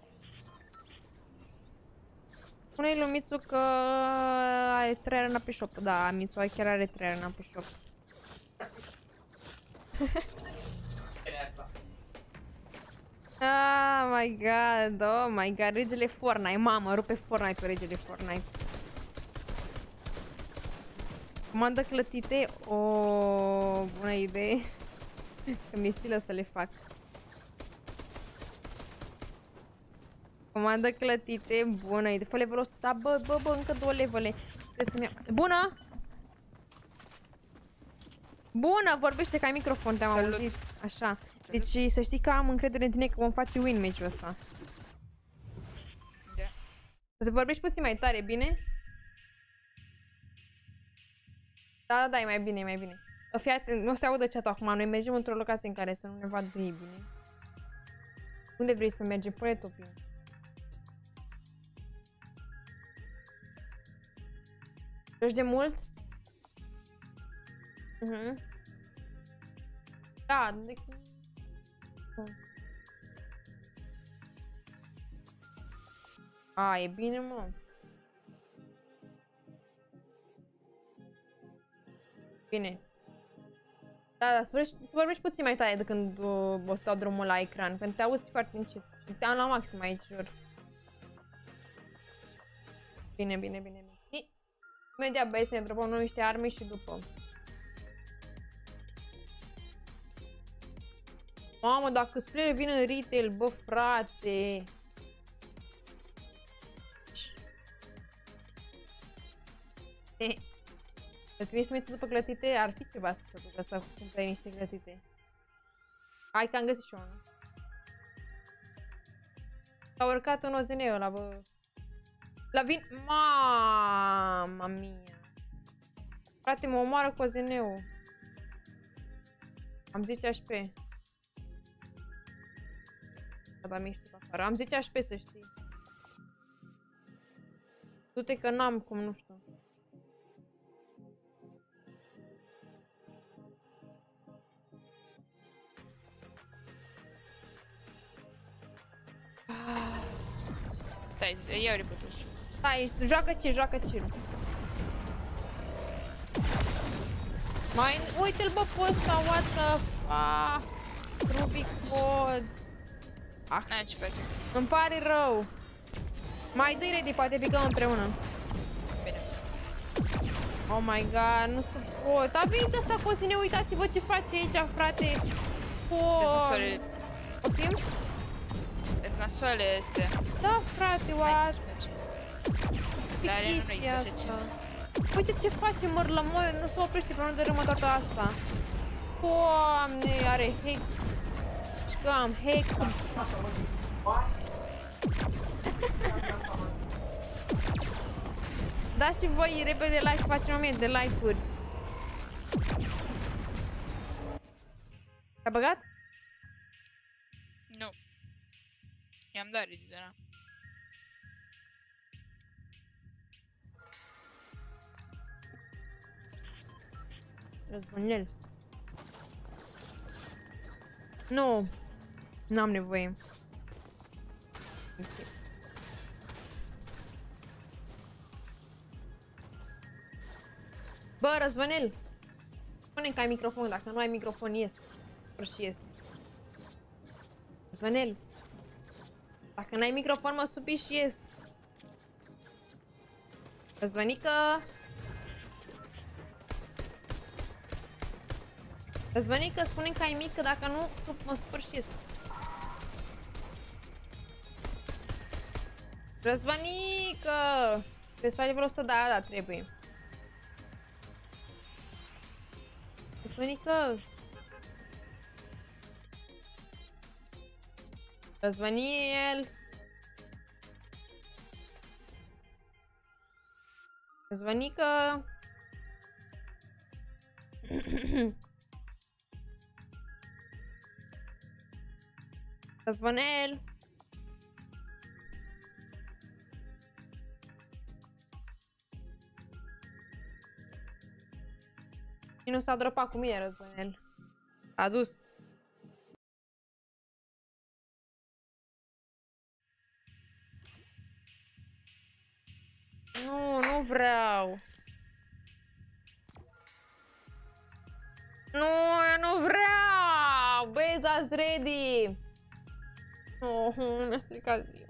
Spune-i lui Mitsu că are 3 arena pe shop. Da, Mitsu chiar are 3 arena pe shop. Oh my god, regele Fortnite, mamă, rupe Fortnite-ul, regele Fortnite. Comandă clătite, o bună idee. Că mi-e silă să le fac. Comandă clătite, bună idee. Fă level 100, da, bă, încă 2 levele. Trebuie să-mi iau. Bună! Bună, vorbește ca ai microfon, te-am auzit. Așa. Deci să știi că am încredere în tine că vom face win match-ul ăsta. Da. Să vorbești puțin mai tare, bine? Da, e mai bine, e mai bine. Nu o să te audă chat-ul acum, noi mergem într-o locație în care să nu ne vadă ei bine. Unde vrei să mergem? Pune tu prin. Joci de mult? Da, de... E bine, mă. Bine. Da, să vorbești puțin mai tare de când o să dau drumul la ecran, pentru că te auzi foarte încet. Te-am la maxim aici, jur. Bine. Imediat, băieți, să ne dropăm noi niște arme și după. Mamă, dacă spre vine în retail, bă, frate. Să trimis meți după clătite, ar fi ceva asta să ducă să cumpere niște clătite. Hai că am găsit și unul. S-a urcat un OZN-ul ăla, bă. La vin... Mamma mia. Frate, mă omoară cu OZN-ul. Am 10 HP. Da, mișto pe afară. Am 10 HP, să știi. Du-te că n-am cum, nu știu. Stai, iau reboot-ul. Stai, joacă chill, joacă chill. Mai, uite-l bă pe ăsta, what the fuck. Rubic code. Ah, N-ai ce face. îmi pare rău. Mai dă-i ready, poate picăm împreună. Bine. Oh my god, nu suport. A venit ăsta cu o sine, uitați-vă ce face aici, frate. Nasoale. Optim? Ești nasoale este. Da, frate, what? Dar nu chestia există așa asta? ceva. Uite ce face mărlămoi, nu se oprește până nu dărâmă toată asta. Doamne, are hack. Și că am hack. Dați și voi repede like, să facem 1000 de like-uri. Te-a băgat? Nu. I-am dat ready de la. Răzbunel. Nu. N-am nevoie. Bă, Răzvănel! Spune că ai microfon, dacă nu ai microfon, ies. Și ies. Răzvănel! Dacă n-ai microfon, mă supi și ies. Răzvănică! Răzvănică, spune că ai mică, dacă nu, mă supăr și ies. Răzvănică! Veți face vreo 100? Da, trebuie. Răzvănică! Răzvăniel! Răzvănică! Răzvănel! Și nu s-a dropat cu mine, Răzvănel. A dus. Nu, nu vreau. Nu, eu nu vreau! Beza's ready! Oh, nu mi-a stricat ziua.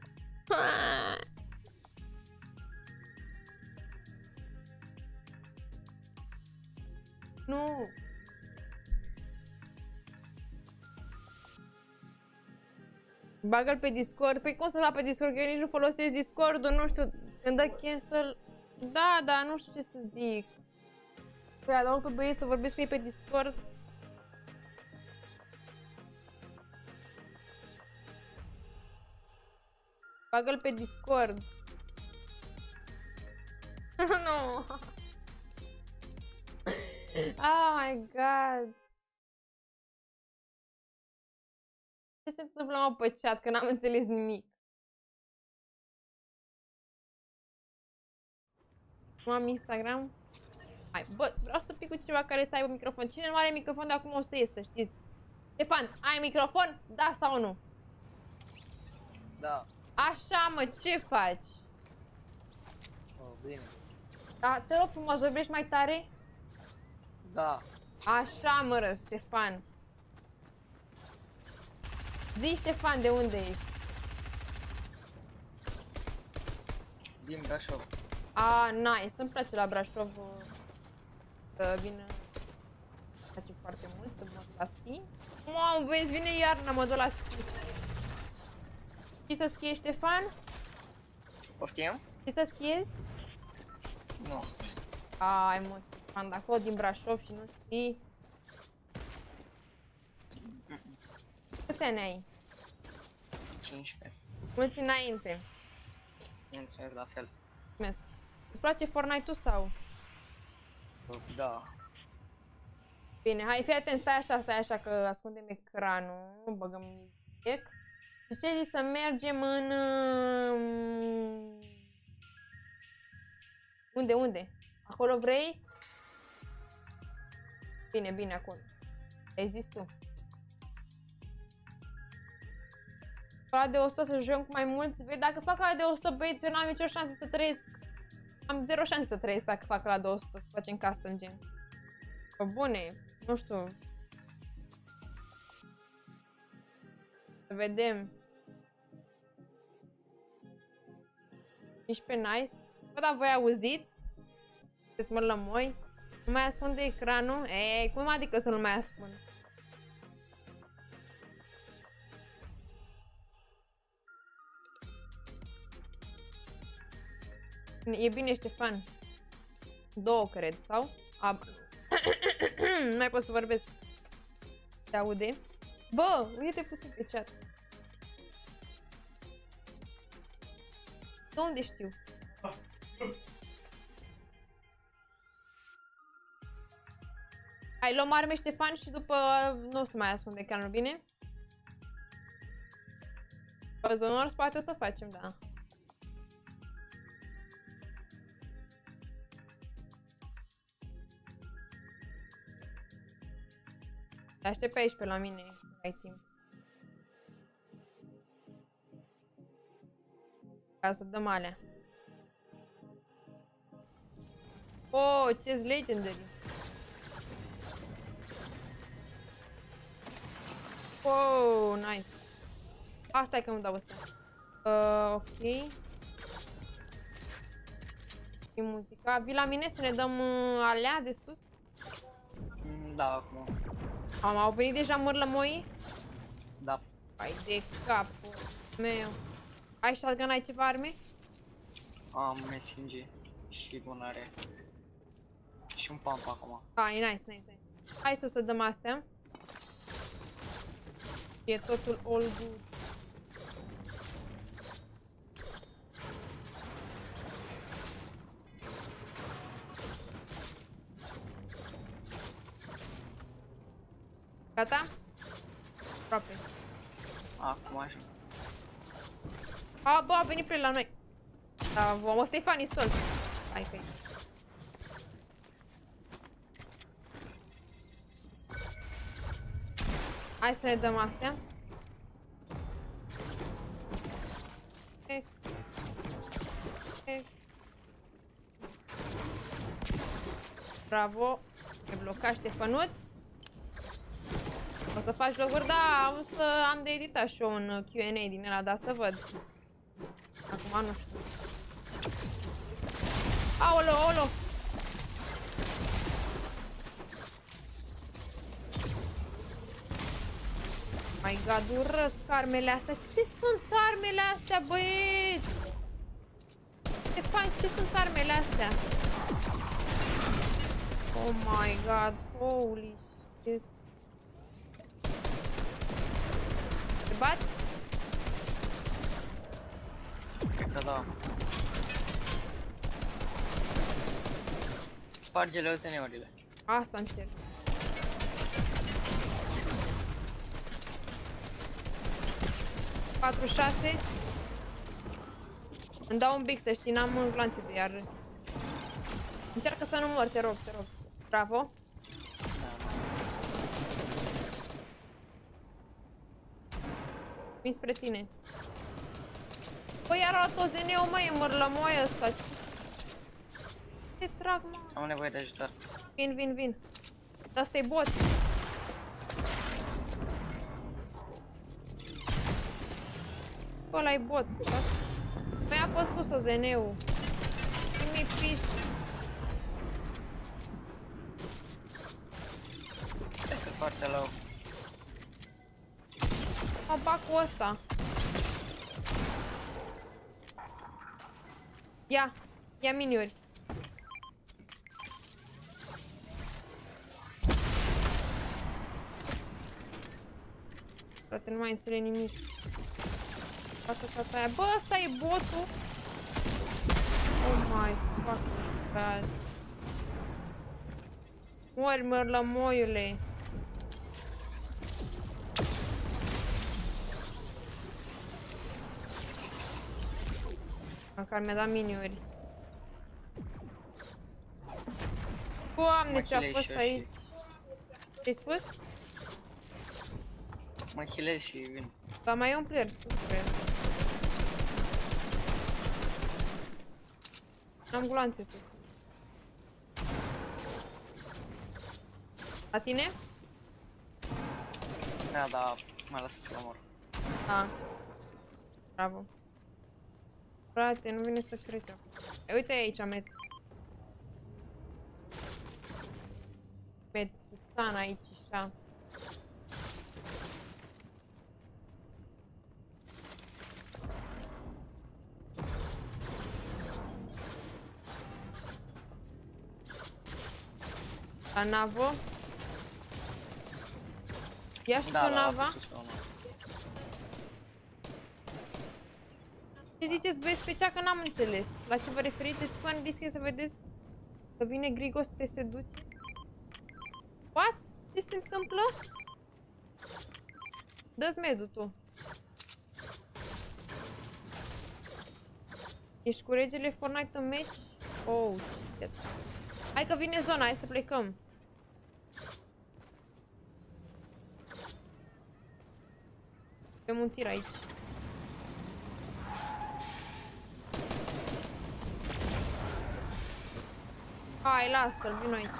Nu! Bagă-l pe Discord. Păi cum să fac pe Discord? Că eu nici nu folosesc Discord-ul, nu știu. Când dă cancel... Da, da, nu știu ce să zic. Păi adaug pe băieți să vorbesc cu ei pe Discord. Bagă-l pe Discord. Nu. Oh my god. Ce se întâmplă, mă, pe chat? Că n-am înțeles nimic. Nu am Instagram. Hai, bă, vreau să pic cu cineva care să aibă microfon. Cine nu are microfon de acum o să ies, să știți. Ștefan, ai microfon? Da sau nu? Da. Așa, mă, ce faci? Oh, bine. Da, te rog frumos, vorbești mai tare? Da. Așa, mă, Ștefan. Zi, Ștefan, de unde ești? Din Brașov. A, nice, îmi place la Brașov. Că vine... Îmi place foarte mult, mă duc la schi. Mamă, băieți, vine iarna, mă duc la schi. Știi să schiezi, Ștefan? Poftim? Știi să schiezi? Nu. Ai, mă, Ștefan, de acolo din Brașov și nu știi. Câți ani ai? 15. Mulți înainte. Mulțumesc la fel. Mulțumesc. Îți place Fortnite-ul sau? Da. Bine, hai, fii atent, stai așa că ascundem ecranul, nu băgăm nimic. Și ce zici să mergem în... Unde? Acolo vrei? Bine, acolo. Ai zis tu. Ăla de 100 să jucăm cu mai mulți. Vei, dacă fac ăla de 100 băieți, eu n-am nicio șansă să trăiesc. Am 0 șanse să trăiesc dacă fac ăla de 100, să facem custom gen. Pe bune, nu știu. Să vedem. 15 nice. Bă, dar voi auziți? Sunteți mărlămoi? Nu mai ascunde ecranul? Ei, cum adică să nu mai ascund? E bine, Ștefan. 2, cred, sau? Nu mai pot să vorbesc. Te aude? Bă, uite puțin pe chat. De unde știu? Hai, luăm arme, Ștefan, și după nu o să mai ascunde ecranul, bine? Pe zonor spate o să facem, da. Te aștept pe aici, pe la mine, ai timp. Ca să dăm alea. Oh, ce-s legendary. Oh, nice. Asta e că îmi dau ăsta. Ok. Și muzica. Vii la mine să ne dăm alea de sus? Da, acum. Au venit deja mărlămoii? Da. Hai de capul meu. Ai shotgun, ai ceva arme? Am SMG și bunare. Și un pump acum. Hai, nice. Hai să dăm astea. E totul all good. Gata? Aproape. Acum așa. Bă, a venit prea la noi. Da, vom Stefani sol. Hai că-i. Hai să ne dăm astea. Bravo. E blocat Ștefănuț. O să faci loguri, da, o să am de editat și eu un Q&A din ăla, dar să văd. Acum nu știu. Aolo! My god, urăsc armele astea. Ce sunt armele astea, băieți? Ștefan, ce sunt armele astea? Oh my god, holy shit. Te bați? Cred că da. Sparge-le OZN-urile. Asta încerc. Patru, 6. Îmi dau un pic să știi, n-am glanțe de iar. Încearcă să nu mor, te rog. Bravo. Vin spre tine. Băi, iar la OZN-ul, mă, e mărlămoaie ăsta. Te trag, mă. Am nevoie de ajutor. Vin. Asta e bot. Bă, ăla e bot. Băi, a fost sus OZN-ul. Mi-i pis. Cred că-s foarte low. Mă bag cu ăsta. Ia miniuri. Frate, nu mai înțeleg nimic. Tata aia. Bă, ăsta e botul. Oh my fucking god. Mori, mărlămoiule. Măcar mi-a dat miniuri. Doamne, ce-a fost aici? Ce-ai spus? Mă hilez și vin. Dar mai e un player, super. N-am gloanțe tu. La tine? Da, da, mă lasă să-l omor. Da. Bravo. Frate, nu vine să cred. E, uite aici, met. Met, Titan aici, așa. La navă? Ia și Da, tu da, nava? sus pe unul. Ce ziceți băieți pe cea că n-am înțeles? La ce vă referiți? Spune în discă să vedeți că vine Grigo să te seduce? What? Ce se întâmplă? Dă-ți medul tu. Ești cu regele Fortnite în meci? Oh, shit. Hai că vine zona, hai să plecăm. Avem un tir aici. Hai, lasă-l, vino aici.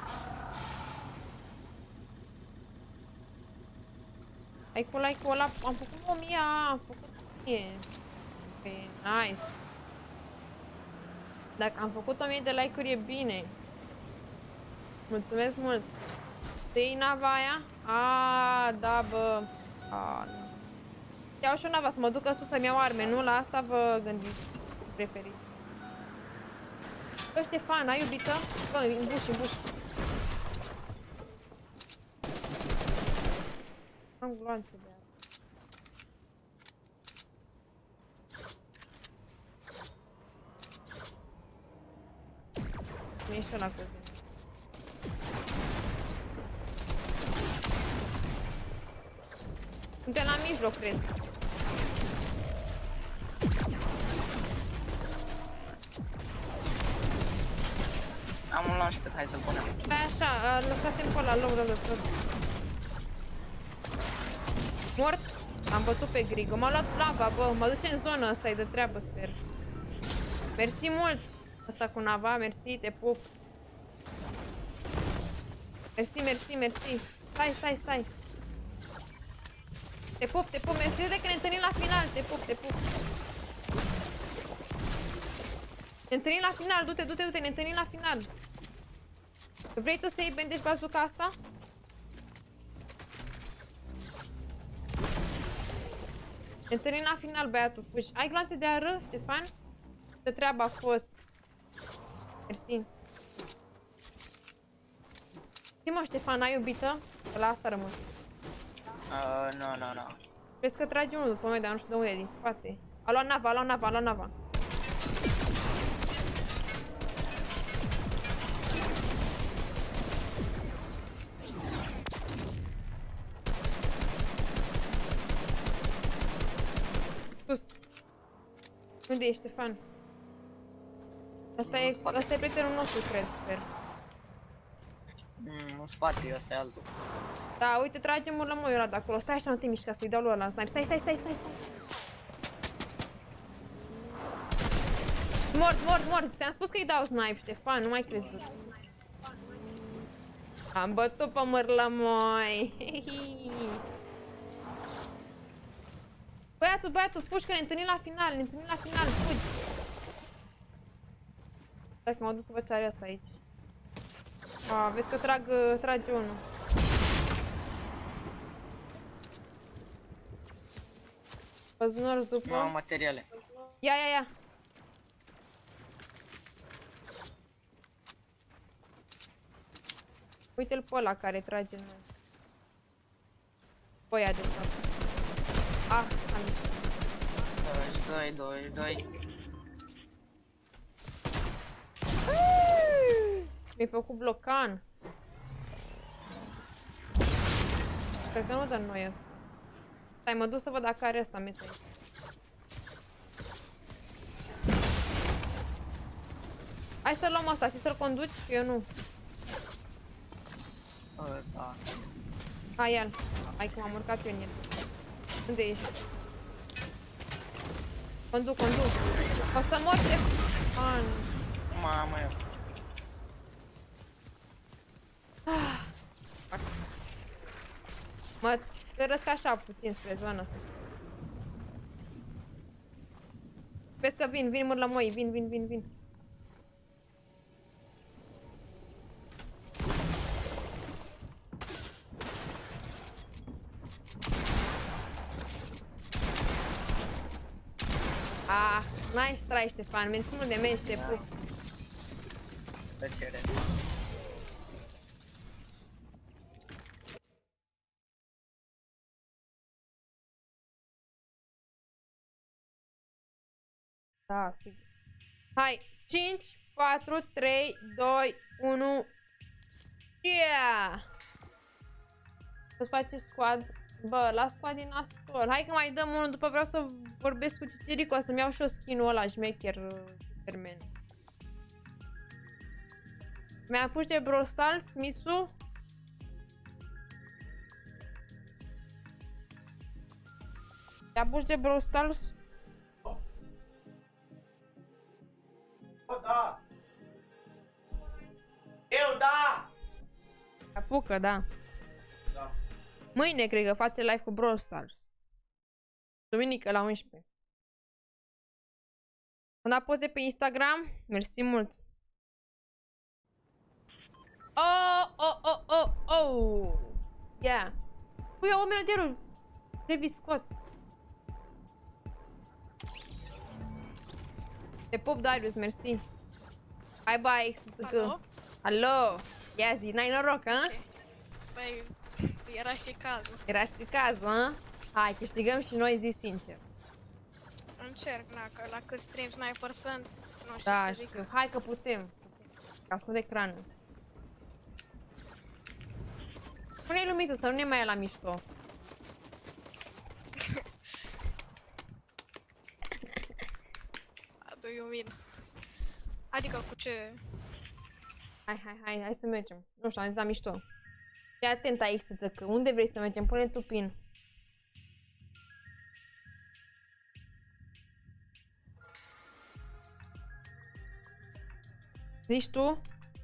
Hai cu like-ul ăla, am făcut 1000, am făcut 1000. Ok, nice. Dacă am făcut 1000 de like-uri e bine. Mulțumesc mult. Te iei nava aia? A, da, bă. A, nu. Iau și o nava să mă ducă sus să-mi iau arme, nu? La asta vă gândiți. Preferiți. Bă, Ștefan, ai iubită? Bă, în buș, în buș. Am gloanțe de aia. Nu e și ăla cu zi. Suntem la mijloc, cred. Am un launchpad, hai să-l punem. Stai așa, lăsasem pe ăla, low, tot. Mort? Am bătut pe Grigo. M-a luat lava, bă. Mă duce în zonă, asta e de treabă, sper. Mersi mult. Asta cu nava, mersi, te pup. Mersi, mersi, mersi. Stai, stai, stai. Te pup, mersi, uite că ne întâlnim la final. Te pup, te pup. Ne întâlnim la final, du-te, du-te, du-te, ne întâlnim la final. Vrei tu să iei bandage bazooka asta? Ne întâlnim la final, băiatul, fugi. Ai gloanțe de ară, Ștefan? De treaba a fost. Mersi. Ce mă, Ștefan, ai iubită? Că la asta rămân. Nu. Vezi că trage unul după mine, dar nu știu de unde e, din spate. A luat nava, a luat nava, a luat nava. Sus. Unde ești, Ștefan? Asta e prietenul nostru, cred, sper. În spate, ăsta e altul. Da, uite, tragem lămoiul ăla de acolo. Stai așa, nu te mișca, să-i dau lui ăla în snipe. Stai, stai, stai, stai, stai. Mort. Te-am spus că-i dau snipe, Ștefan, nu mai crezut. Am bătut pe mărlămoi. Băiatul, fugi că ne întâlnim la final, fugi. Dacă m-au dus să văd ce are asta aici. A, vezi că trage unul. Păzunori după. Nu am materiale. Ia. Uite-l pe ăla care trage în noi. Băia de fapt. Ah, am. 2. Mi-ai făcut blocan. Cred că nu dă noi ăsta. Stai, mă duc să văd dacă are ăsta metal. Hai să luăm asta și să-l conduci, că eu nu. Da. Hai, ia-l. Hai că m-am urcat eu în el. Unde ești? Conduc. O să mor de... Ah, nu. Mamă, eu. Mă tărăsc așa puțin spre zonă să... Vezi că vin mărlămoi, vin. Ah, nice try, Ștefan, mersi mult de meci, te pup. Plăcere. Da, sigur. Hai, 5, 4, 3, 2, 1. Yeah! O să faceți squad. Bă, la squad din nasol. Hai că mai dăm unul, după vreau să vorbesc cu Cicirico, să-mi iau și eu skin-ul ăla, șmecher, Superman. Mi-a pus de Brawl Stars, Misu? Te-a pus de Brawl Stars? Da! Eu da! Apucă, da. Da. Mâine cred că face live cu Brawl Stars. Duminică la 11. Când poze pe Instagram, mersi mult. Oh. Yeah. Pui 1000 de euro. Travis Scott. Te pup, Darius, mersi. Hai, bye, Alo? Alo. Ia zi, n-ai noroc, a? Okay. Păi, era și cazul. Era și cazul, a? Hai, câștigăm și noi, zi sincer. Încerc, na, că la cât stream Sniper sunt, nu știu Da, să zic. știu. Hai că putem. Ascund ecranul. Pune-i lumitul să nu ne mai ia la mișto. Adu eu vin. Adică cu ce? Hai să mergem. Nu știu, am zis la mișto. Fii atent aici să tăcă. Unde vrei să mergem? Pune tu pin. Zici tu?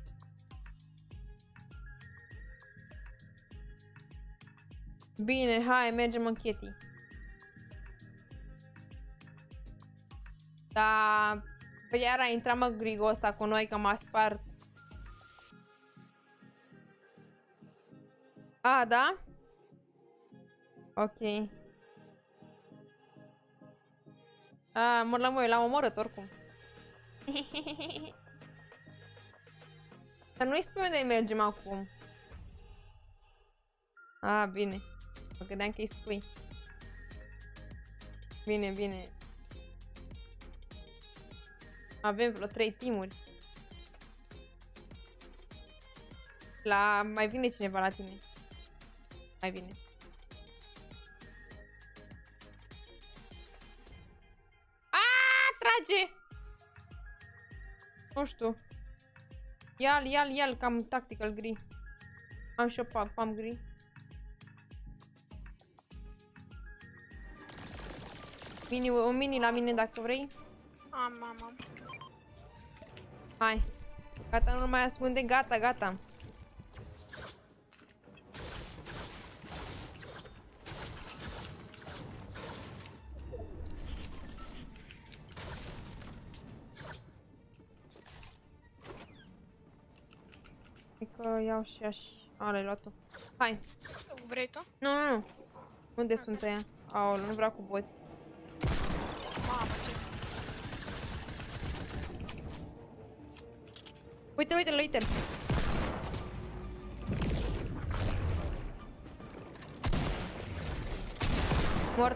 Bine, hai, mergem în Cheti. Da, păi iar a intrat mă Grigo ăsta cu noi că m-a spart. A, da? Ok. A, mor la moi, l-am omorât oricum. Să nu-i spui unde mergem acum. A, bine. Mă gândeam că îi spui. Bine. Avem vreo 3 teamuri. Mai vine cineva la tine. Mai vine. Trage! Nu știu. Ia-l, cam tactical gri. Am și o pam gri. Un mini la mine dacă vrei. Am. Hai. Gata, nu mai ascunde. Gata. Că iau și așa. L-ai luat-o. Hai. Vrei tu? Nu. Unde sunt ăia? Aoleu, nu vreau cu boți. Mamă, ce... Uite-l. Mort.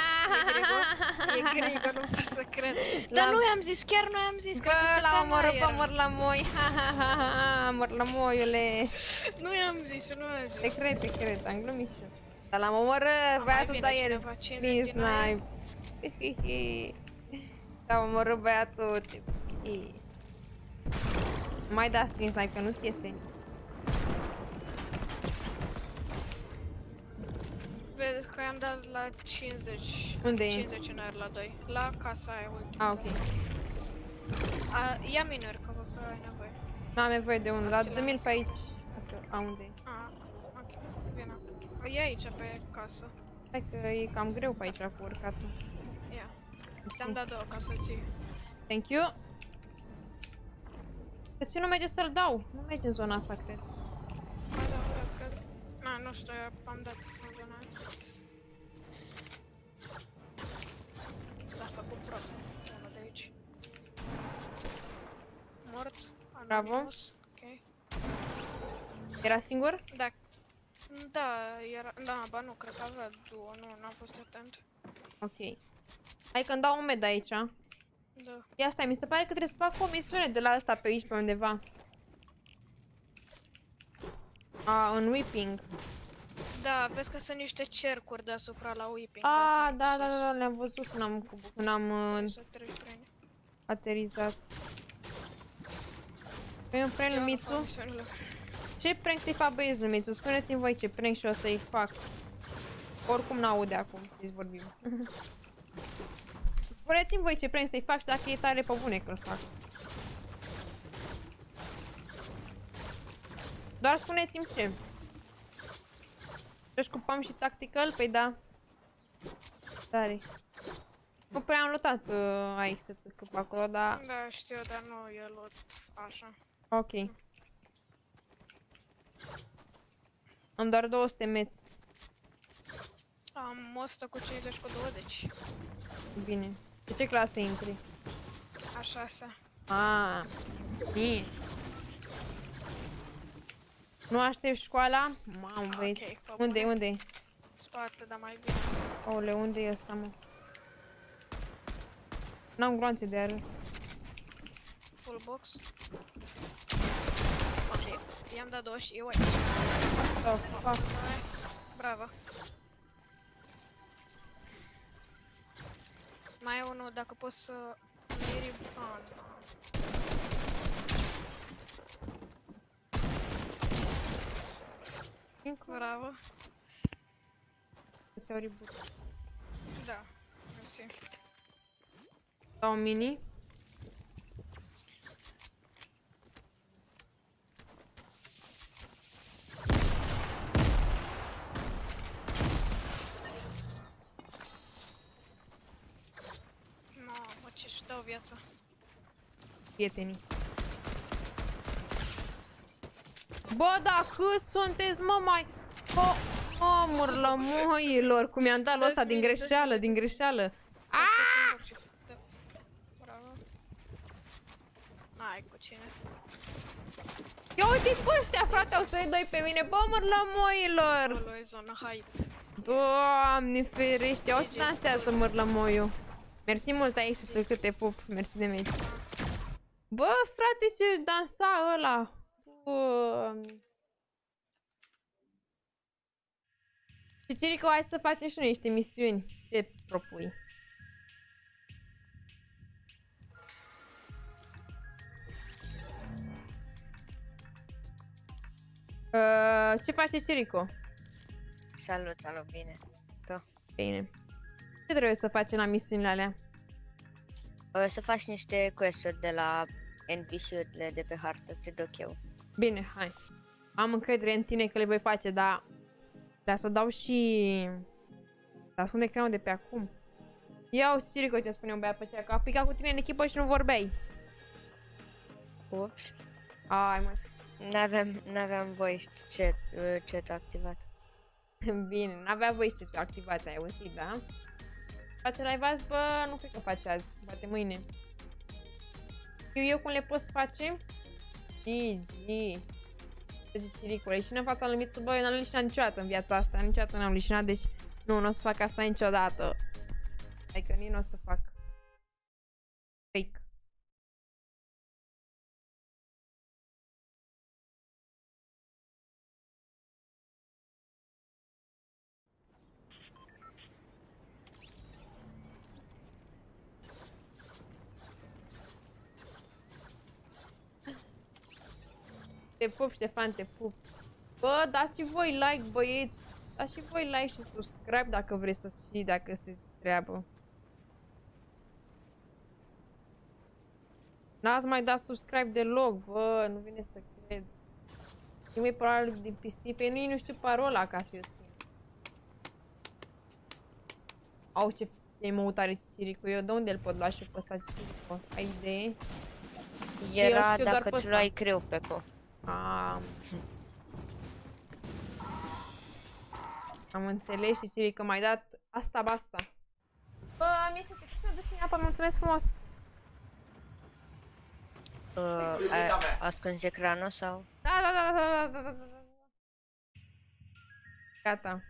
E Grigo, nu pot să cred. Dar nu i-am zis, chiar nu i-am zis. Bă, l-am omorât pe Mărlămoi. Mărlămoiule. Nu i-am zis, Te cred, am glumit și eu. Dar l-am omorât, băiatul ăsta e cineva, 50 prin din aia. snipe. L-am omorât băiatul. Mai da prin snipe, că nu-ți iese. Vedeți că i-am dat la 50. Unde e? 50 în aer la 2. La casa aia, uite. Ah, ok. Ia miner, că văd că ai nevoie. Nu am nevoie de unul, dar Ți-l dă-mi-l las. pe aici. A, unde e? Ok, bine. E aici, pe casă. Hai că e cam greu pe aici cu urcatul. Ia. Ți-am dat două ca să ții. Thank you. De ce nu merge să-l dau? Nu merge în zona asta, cred. Hai da, cred. Na, nu știu, am dat în zona aia. S-a făcut prost. Unul de aici. Mort. Bravo. Anonymous. Ok. Era singur? Da. Da, era... Da, ba nu, cred că avea duo. Nu, n-am fost atent. Ok. Hai că-mi dau un med aici. Da. Ia stai, mi se pare că trebuie să fac o misiune de la asta pe aici, pe undeva. În whipping. Da, vezi că sunt niște cercuri deasupra la whipping. Da, le-am văzut când am Să treci prin. aterizat. Păi un prank lui Mitsu? Ce prank să-i fac băieți lui Mitsu? Spuneți-mi voi ce prank și o să-i fac. Oricum n-aude acum, să vorbim. Spuneți-mi voi ce prank să-i fac și dacă e tare pe bune că-l fac. Doar spuneți-mi ce. Își cupam și tactical? Păi da. Tare. Nu prea am luat AX-ul pe acolo, dar... Da, știu, dar nu e luat așa. Ok. Am doar 200 metri. Am 100 cu 50 cu 20. Bine. Pe ce clasă intri? A 6. Bine. Nu aștept școala? Mamă, băieți. Ok, Unde-i, unde-i? Spate, dar mai bine. Aole, unde e ăsta, mă? N-am gloanțe de ară. Full box. Ok, i-am dat 2 și eu aici. Oh, fuck. Bravo. Mai e unul, dacă poți să... Bravo. Îți-au reboot. Da, mersi. Dau un mini. Mamă, ce-și dau viața. Prietenii. Bă, da, cât sunteți, mă, mai... Omor moilor, cum i-am dat lui ăsta din greșeală, din greșeală. Bravo. N-ai cu cine. Ia uite-i pe ăștia, frate, o să-i dai pe mine. Bă, mor la moilor. Acolo e zona height. Doamne ferește, o să dansează mor la moiu. Mersi mult, aici că te pup, mersi de meci. Bă, frate, ce dansa ăla. Și Cirico, hai să facem și noi niște misiuni. Ce propui? Ce face Cirico? Salut, salut, bine. Bine. Ce trebuie să facem la misiunile alea? O să faci niște quest-uri de la NPC-urile de pe hartă, ți duc eu. Bine, hai. Am încredere în tine că le voi face, dar... Trebuie să dau și... Să ascund ecranul de pe acum. Ia uite, Cirico, ce spune un băiat pe cea, că a picat cu tine în echipă și nu vorbeai. Ups. Ai, mă. N-aveam voice chat activat. Bine, n-avea voie ce tu activat, ai auzit, da? Face live azi? Bă, nu cred că face azi, poate mâine. Știu eu cum le poți face? GG. Deci, Ciricule, leșină în fața lui Mitsu, bă, eu n-am leșinat niciodată în viața asta, niciodată n-am leșinat, deci nu o să fac asta niciodată. Adică nici nu o să fac. Fake. Te pup, Ștefan, te pup. Bă, dați și voi like, băieți. Dați și voi like și subscribe dacă vreți să știți, dacă este treabă. N-ați mai dat subscribe deloc, bă, nu vine să cred. E probabil din PC, pe nu știu parola ca să eu spun. Au, ce măutare Ciciricu, eu de unde îl pot lua și pe ăsta Ciciricu? Ai idee? Era dacă ți luai creu pe co. Am înțeles, Ciciricu, m-ai dat asta, basta. Bă, mi-e să te duci de apă, mulțumesc frumos. Ascunzi ecranul sau? Da. Gata.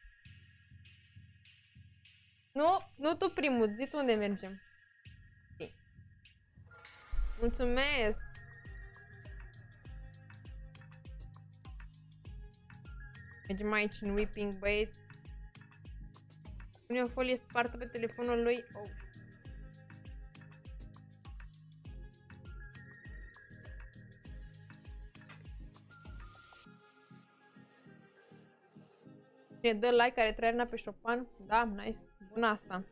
Nu tu primul, zi tu unde mergem. Okay. Mulțumesc! Mergem aici în whipping, băieți. Pune o folie spartă pe telefonul lui. Oh. Cine dă like are trăierna pe șopan? Da, nice. Bună asta.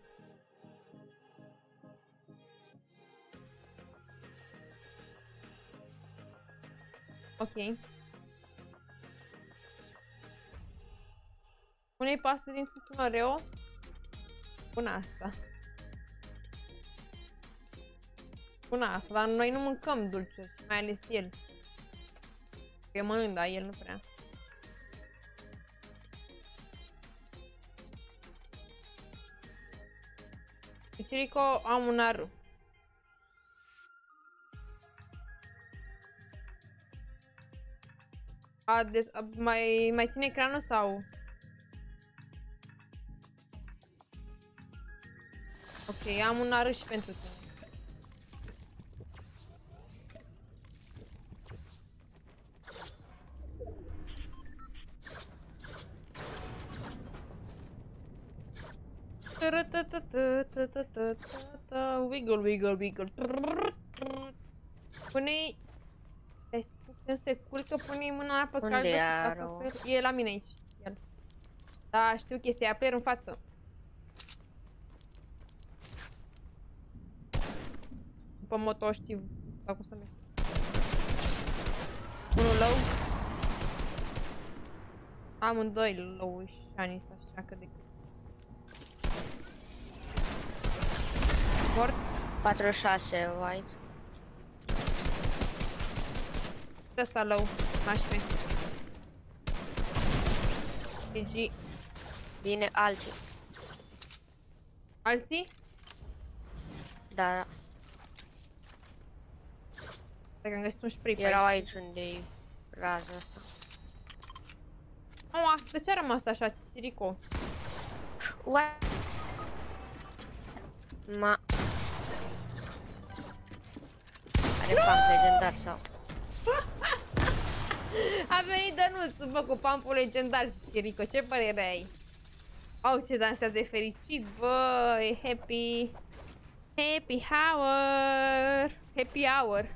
Ok. Pune-i pastă din țântun Oreo. Bună asta. Bună asta, dar noi nu mâncăm dulciuri, mai ales el. Eu mănânc, dar el nu prea. Cicirico, am un aru. Mai ține ecranul sau? Ok, am un aru și pentru tine. Wiggle. Pune-i... Când se culcă, pune-i mâna în apă caldă să facă pler. E la mine aici. El. Da, știu chestia, pler în față. După moto știu. Sau cum să merg. Unul low. Amândoi low și Anis, așa că de cât. Mort. 46 white. Ăsta low, 11. GG. Bine, alții. Alții? Da. Dacă am găsit un spray pe erau aici unde e raza asta. Oh, de ce a rămas așa, Cicirico? What? Ma... Are pump legendar sau? A venit Dănuțul, bă, cu pumpul legendar, Cicirico, ce părere ai? Oh, ce dansează, e fericit, bă, e happy. Happy hour. Happy hour.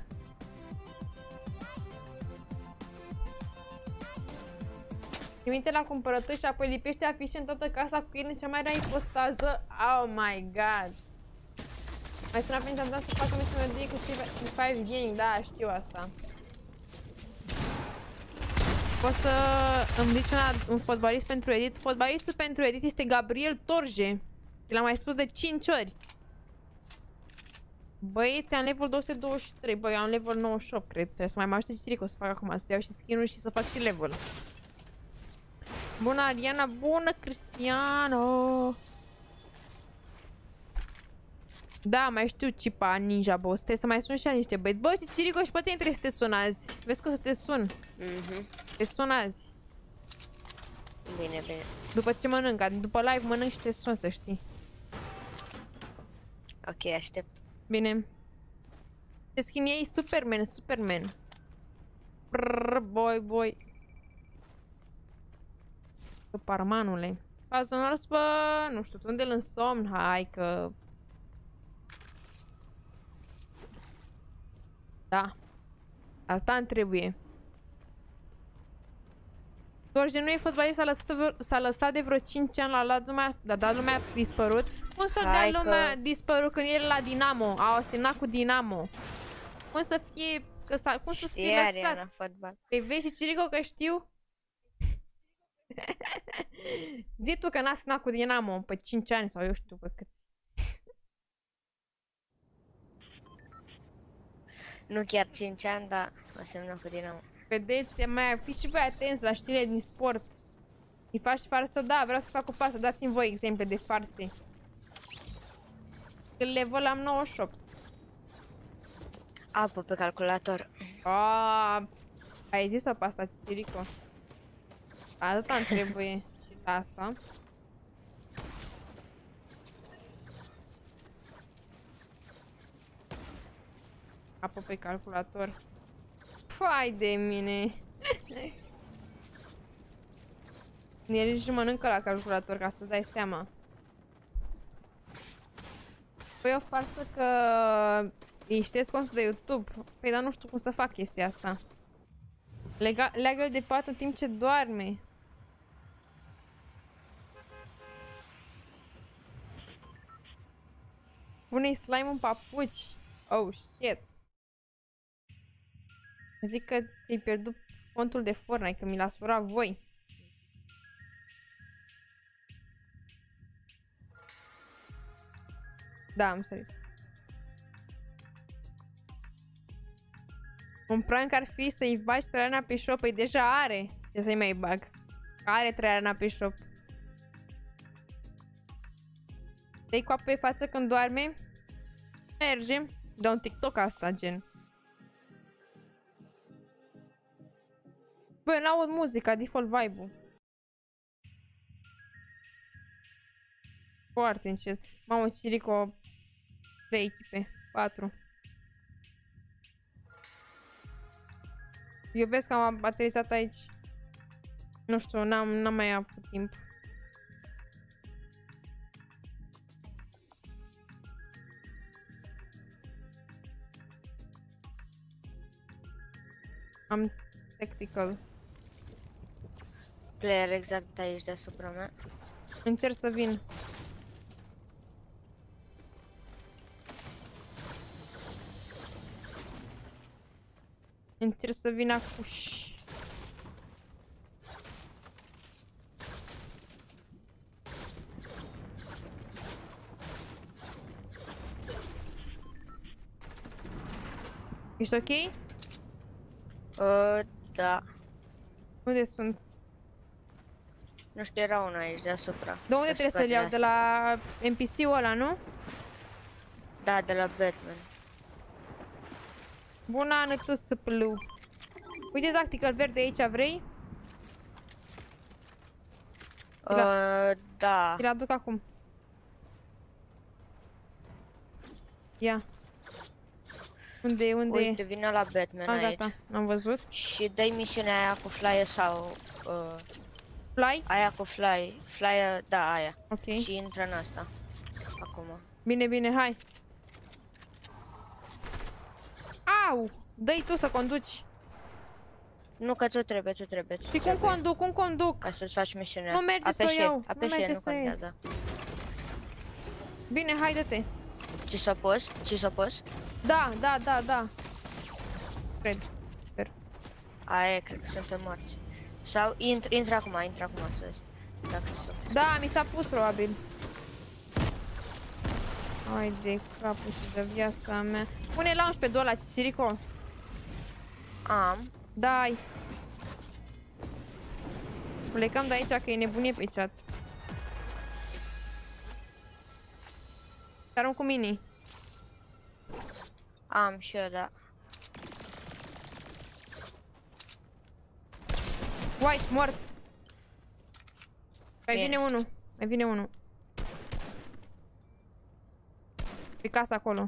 Trimite la cumpărături și apoi lipește afișe în toată casa cu el în cea mai rea ipostază. Oh my god. Mai sunat pe intentat să facă o melodie cu 5 Gang, da, știu asta. Poți să îmi zici un fotbalist pentru edit? Fotbalistul pentru edit este Gabriel Torje. L-am mai spus de 5 ori. Băieți, am level 223, băi, am level 98, cred. Trebuie să mai ajute Cicirico să fac acum, să iau și skin-ul și să fac și level. Bună, Ariana, bună, Cristiano! Da, mai știu Cipa Ninja Boss, trebuie să mai sun și niște băieți. Bă, Cicirico, și pe tine trebuie să te sun azi. Vezi că o să te sun. Te sun azi. Bine, bine. După ce mănânc, după live mănânc și te sun, să știi. Ok, aștept. Bine. Ce skin ei? Superman, Superman. Brrr, boy. Parmanule. Pazonors, bă, nu știu, unde-l însomn? Hai că... Da. Asta îmi trebuie. Doar că nu e fotbalist, s-a lăsat de vreo 5 ani, l-a dat lumea a dispărut. Cum să dea lumea a dispărut când el la Dinamo? A semnat cu Dinamo. Cum să fie, cum să fie lăsat? La fotbal. Păi vezi și Cirico că știu? Zi tu că n-a semnat cu Dinamo pe 5 ani sau eu știu pe câți. Nu chiar 5 ani, dar o semnă cu Dinamo. Vedeți, mai fiți și voi atenți la știrile din sport. Îi faci farsă? Da, vreau să fac o farsă. Dați-mi voi exemple de farse. Că level am 98. Apă pe calculator. Ai zis-o pe asta, Cicirico? Atâta îmi trebuie și asta. Apă pe calculator. Fai de mine! El și mănâncă la calculator, ca să dai seama. Păi o farsă că îi ștesc contul de YouTube. Păi dar nu știu cum să fac chestia asta. Leagă-l de pat în timp ce doarme. Pune-i slime în papuci. Oh shit. Zic că ți-ai pierdut contul de Fortnite, că mi l-ați furat voi. Da, am sărit. Un prank ar fi să-i bagi Traiana pe shop. Păi deja are. Ce să-i mai bag? Are Traiana pe shop. Dai cu apă pe față când doarme? Merge. Dă un TikTok asta, gen. Băi, n-aud muzica, default vibe-ul. Foarte încet. Mamă, Cirico, 3 echipe, 4. Eu vezi că am aterizat aici. Nu știu, n-am mai avut timp. Am tactical. Player exact aici deasupra mea. Încerc să vin. Încerc să vin acuși. Ești ok? Da. Unde sunt? Nu știu, era una aici deasupra. De unde trebuie să-l iau? De la NPC-ul ăla, nu? Da, de la Batman. Bună ană tu să plău. Uite tactical verde aici, vrei? Da. Îl aduc acum. Ia. Unde e? Uite, vine la Batman aici. Gata, am văzut. Și dai misiunea aia cu fly sau... Fly? Aia cu fly. Fly, da, aia. Ok. Și intră în asta. Acum. Bine, bine, hai. Au! Dă-i tu să conduci. Nu, că tu trebuie. Și cum conduc, cum conduc? Ca să-ți faci misiunea. Nu merge să o iau. Apeși, nu contează. Bine, haide-te. Ți s-a pus? Ți s-a pus? Da. Cred. Sper. Aia, cred că suntem morți. Sau intră acum să vezi. Dacă sunt. Da, mi s-a pus probabil. Hai de capul și de viața mea. Pune la 11 $, Cicirico. Am. Dai. Să plecăm de aici că e nebunie pe chat. Te arunc cu mini. Am și eu, da. White, mort. Mai Bine. vine unul. Pe casa acolo.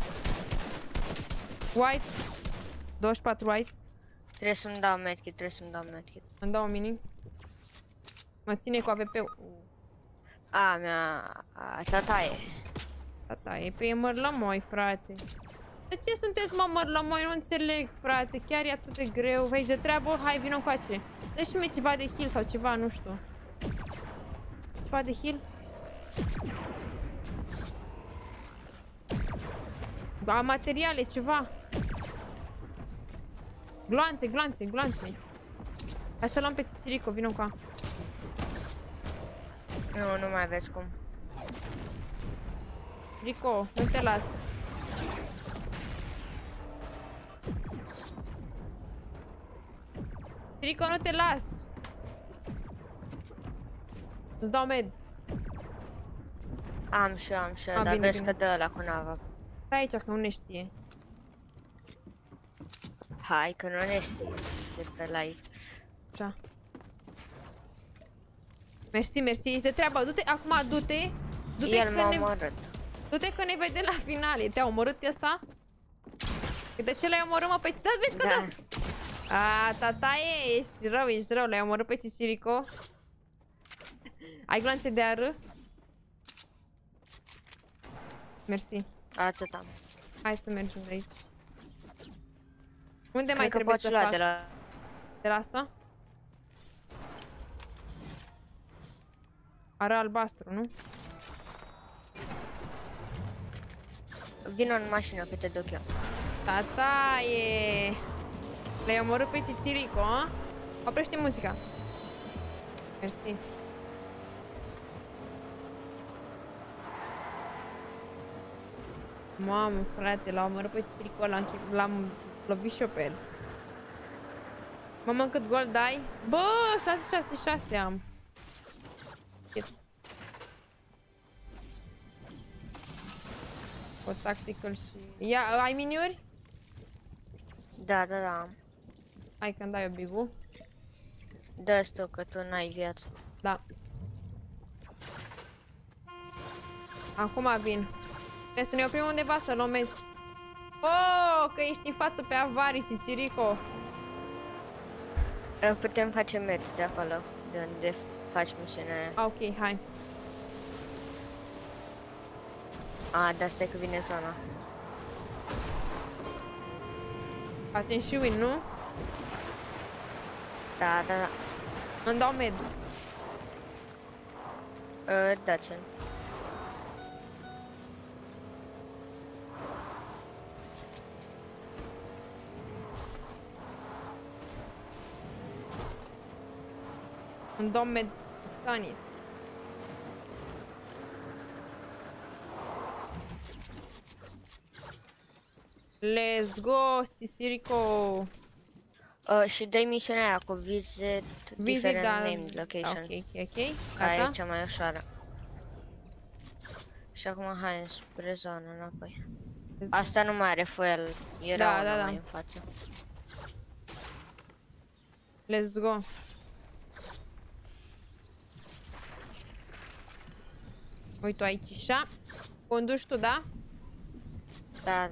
White. 24 white. Trebuie să-mi dau medkit, Îmi dau un mini. Mă ține cu AVP-ul. A, tata e. Tata, e pe mărlămoi, frate. De ce sunteți mă la moi? Nu înțeleg, frate. Chiar e atât de greu. Vezi de treabă? Hai, vină încoace. Dă-și mie ceva de heal sau ceva, nu știu. Ceva de heal? Ba, materiale, ceva. Gloanțe, gloanțe, gloanțe. Hai să luăm pe Cicirico, vină încoa. Nu mai aveți cum. Rico, nu te las. Rico, nu te las. Îți dau med. Am și eu, dar bine, vezi bine. că dă ăla cu nava. Stai aici, că nu ne știe. Hai, că nu ne știe de pe live. Așa. Mersi, mersi, este treaba. Du-te, acum du-te. Du-te El că m-a ne... omorât. Du-te că ne vedem la finale. Te-a omorât ăsta? Că de ce l-ai omorât, mă? Păi, da, vezi că da. A, tata, ești rău, l-ai omorât pe Cicirico. Ai gloanțe de ară? Mersi. Atât am. Hai să mergem de aici. Unde Cred mai că trebuie poți să lua fac? de la... asta? Are albastru, nu? Vino în mașină că te duc eu. Tata, e... Le-ai omorât pe Cicirico, a? Oprește muzica. Mersi. Mamă, frate, l-a omorât pe Cicirico, l-am lovit și eu pe el. Mamă, cât gol dai? Bă, 6-6-6 am. O tactical și... Ia, ai miniuri? Da, am. Hai că-mi dai eu bigul. Dă-ți tu, că tu n-ai viață. Da. Acum vin. Trebuie să ne oprim undeva să luăm meci. Oh, că ești în față pe avarii, Cicirico. Putem face meci de acolo, de unde faci misiunea aia. Ok, hai. Da, stai că vine zona. Facem și win, nu? Da. Îmi dau med. Da, ce? Îmi dau med. Sanis. Let's go, Cicirico. Și dai misiunea aia cu visit different named location. Ok. Aia e cea mai ușoară. Și acum hai spre zonă înapoi. Asta nu mai are fuel, era una mai în față. Let's go. Uite aici, așa. Conduci tu, da? Da.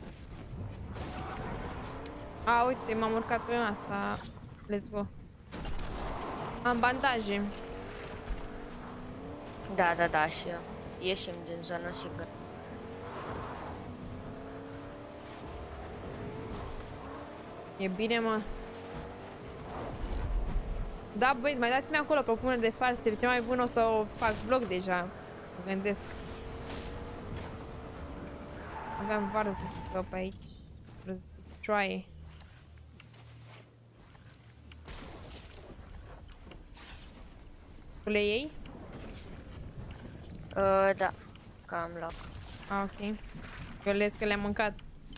A, uite, m-am urcat pe asta. Let's go. Am bandaje. Da, și eu. Ieșim din zonă sigur. E bine, mă. Da, băieți, mai dați-mi acolo propuneri de farse. Ce mai bun o să o fac vlog deja. Mă gândesc. Aveam varză pe aici. Răzcioaie. Tu le iei? Da. Că am loc. Ok. Eu les că le-am mâncat.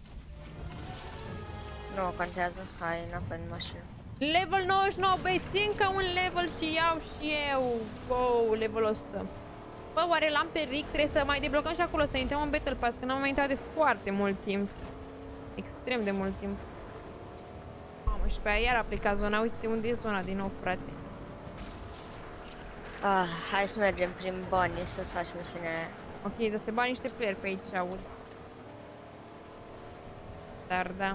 Nu contează. Hai înapoi în mașină. Level 99, băi, țin ca un level și iau și eu. Wow, level 100. Bă, oare l-am pe Rick? Trebuie să mai deblocăm și acolo, să intrăm în Battle Pass, că n-am mai intrat de foarte mult timp. Extrem de mult timp. Mamă, și pe aia iar a plecat zona. Uite unde e zona din nou, frate. Hai să mergem prin bani să-ți faci misiunea aia. Ok, dar se bani niște player pe aici, aud. Dar da.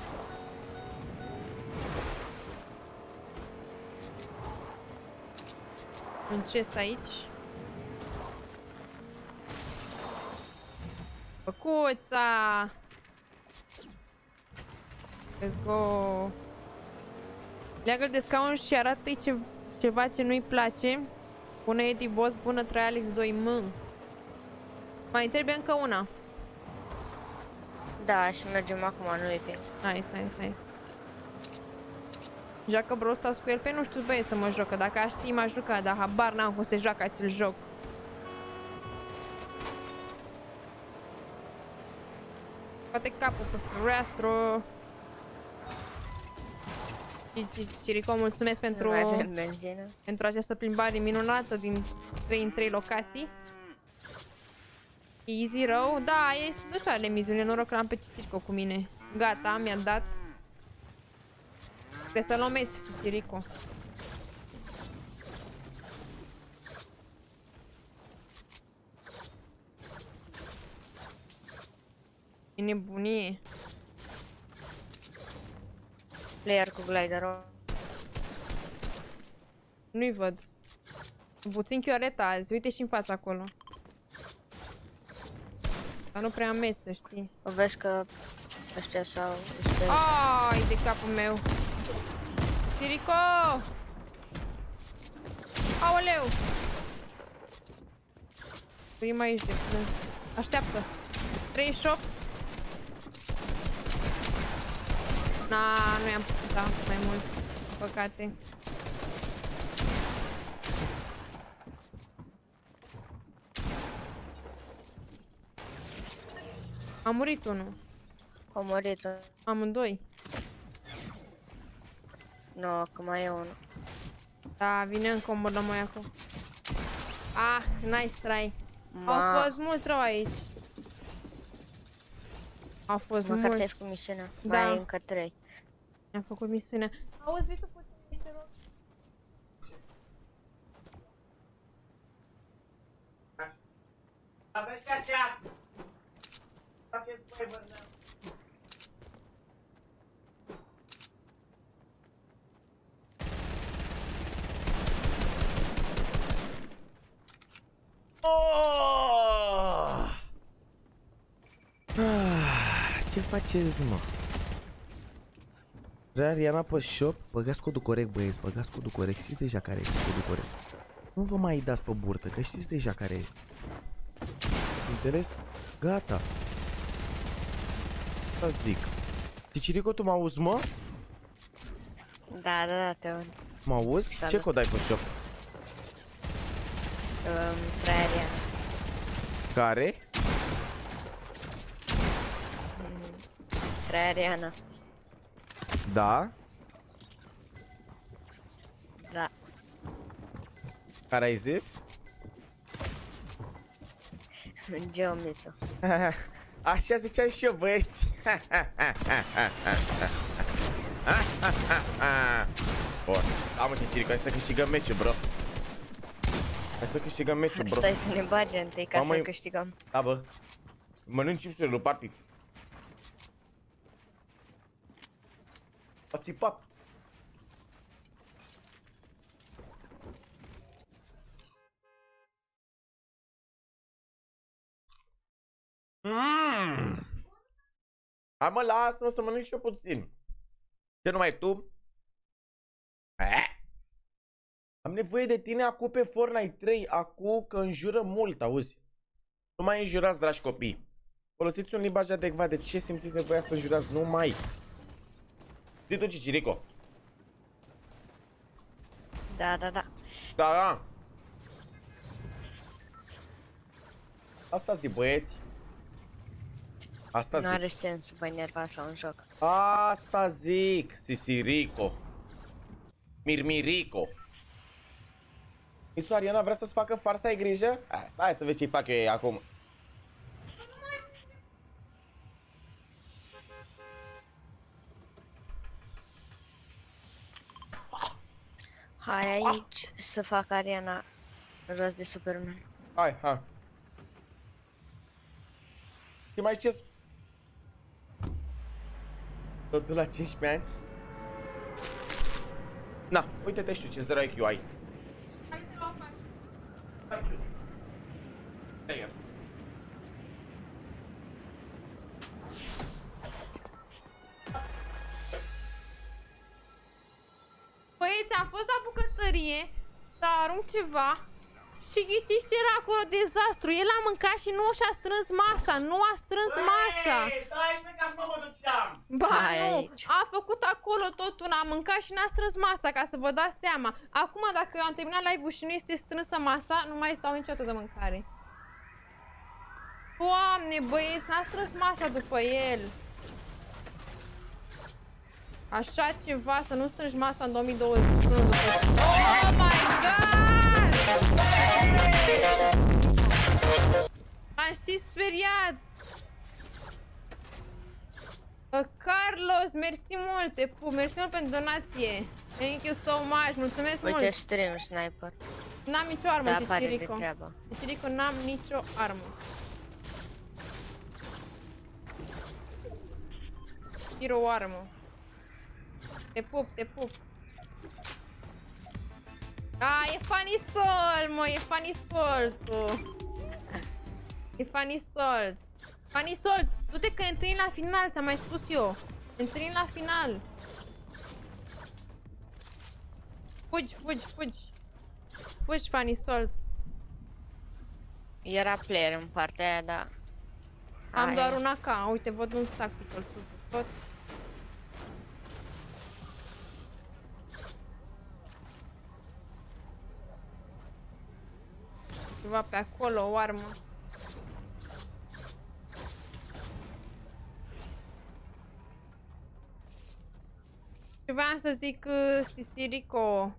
Un chest aici. Făcuța! Let's go. Leagă-l de scaun și arată-i ceva ce nu-i place. Bună Eddie Boss, bună Trialix 2M. Mai trebuie încă una. Da, și mergem acum, nu-i ping. Nice. Joacă Brawl Stars cu el? Pe nu știu, băieți, să mă joacă. Dacă aș ști, m-aș juca, dar habar n-am cum se joacă acel joc. Poate capul pe Frastro. Cirico, mulțumesc pentru această plimbare minunată din 3 în 3 locații. Easy rău. Da, e ușoare miziune, noroc că l-am pe Cirico cu mine. Gata, mi-a dat. Trebuie să-l omeți, Cirico. E nebunie. Player cu gliderul. Nu-i văd. Puțin chioreta azi, uite și în fața acolo. Dar nu prea am mers, să știi. O vezi că ăștia sau... Ai de capul meu. Cirico! Aoleu! Prima aici de plâns. Așteaptă. 38. Na, nu i-am putut da mai mult. Păcate. A murit unul. A murit unul. Amândoi. Nu, că mai e unul. Da, vine încă un mordomăiacu. Ah, nice try. Au fost mulți rău aici. Au fost mulți. Măcar ți-ai făcut misiunea. Da. Mai e încă 3. Mi-am făcut misiunea. Auzi, vii tu puțin, te rog. Aveți cea! Faceți voi, vă dăm. Ce faceți, mă? Ariana pe shop, băgați codul corect, băieți, băgați codul corect, știți deja care este codul corect. Nu vă mai dați pe burtă, că știți deja care este. Înțeles? Gata. Asta zic. Cicirico, tu mă auzi, mă? Da, te aud. Mă auzi? Salut. Ce cod ai pe shop? Ariana. Care? Ariana. Da? Da. Care ai zis? Geomițu. Așa ziceam și eu, băieți. Bun, am Cicirico, hai să câștigăm meciul, bro. Hai să câștigăm meciul, bro. Stai să ne bage întâi ca să câștigăm. Da, bă. Mănânc chipsurile lui Papi. A țipat. Hai mă, lasă-mă să mănânc și eu puțin. Ce numai tu? Am nevoie de tine acum pe Fortnite 3, acum că înjură mult, auzi? Nu mai înjurați, dragi copii. Folosiți un limbaj adecvat, de ce simțiți nevoia să înjurați? Nu mai. Zi tu, Cicirico. Da. Da. Asta zi, băieți. Asta nu are sens să vă enervați la un joc. Asta zic, Sisirico. Mirmirico. Isu, Ariana vrea să-ți facă farsa, ai grijă? Hai să vezi ce-i fac eu ei acum. Hai aici să fac Ariana rost de Superman. Hai. Și mai ce? Totul la 15 ani? Na, uite-te, știu ce 0 IQ ai. bucătărie să arunc ceva și ghiciți ce era acolo dezastru. El a mâncat și nu și-a strâns masa, nu a strâns masa. Ba nu, a făcut acolo totul, a mâncat și n-a strâns masa, ca să vă dați seama. Acum dacă eu am terminat live-ul și nu este strânsă masa, nu mai stau niciodată de mâncare. Doamne băieți, n-a strâns masa după el. Așa ceva, să nu strângi masa în 2021 după... Oh my god! M-am și speriat! Carlos, mersi multe, mersi mult pentru donație. Thank you so much, mulțumesc mult. Uite stream sniper. N-am nicio armă, Da, zice pare de Rico. treabă. Zice Rico, n-am nicio armă. Tiro o armă. Te pup, te pup. A, e Funny Soul, mă, e Funny Soul, tu. E Funny Soul. Funny Soul, du-te că ne întâlnim la final, ți-am mai spus eu. Ne întâlnim la final. Fugi, fugi, fugi. Fugi, Funny Soul. Era player în partea aia, dar... Am doar un AK, uite, văd un tactical super tot. Ceva pe acolo, o armă. Ce voiam să zic, Sisirico.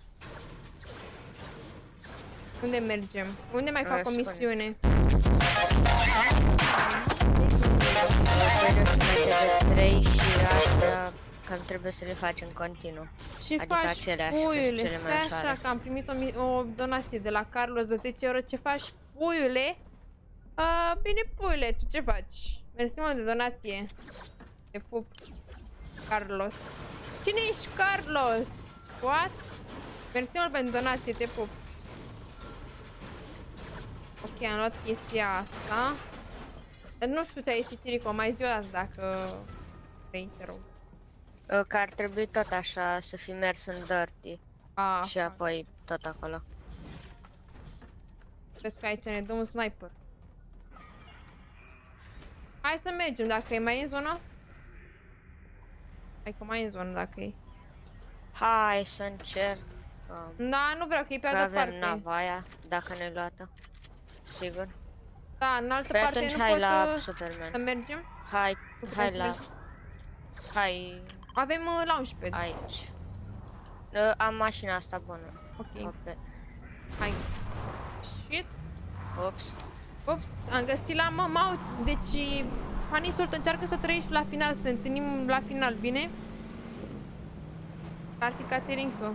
Unde mergem? Unde mai fac o misiune? TV3 și astea cam trebuie să le faci în continuu. Ce adică faci, aceleași, puiule? cele mai Stai ușoare. așa că am primit o donație de la Carlos de 10 euro. Ce faci, puiule? Bine, puiule, tu ce faci? Mersi mult de donație. Te pup, Carlos. Cine ești, Carlos? What? Mersi mult pentru donație, te pup. Ok, am luat chestia asta. Dar nu știu ce ai ieșit, Sirico, mai zi o dată dacă vrei, te rog. Că ar trebui tot așa să fi mers în dirty. Și apoi tot acolo. Crezi că aici ne dă un sniper. Hai să mergem, dacă e mai în zonă. Hai că mai e în zonă dacă e. Hai să încerc. Da, nu vreau că e pe altă parte. Avem nava aia, dacă ne-ai luată. Sigur. Da, în altă Păi parte atunci nu hai pot la Superman. să mergem. Hai la... Hai... Avem launchpad. Aici. Am mașina asta bună. Ok. Hai. Shit. Ups. Ups, am găsit la mama. Deci, Funny Soul, încearcă să trăiești la final, să ne întâlnim la final, bine? Ar fi Caterinca.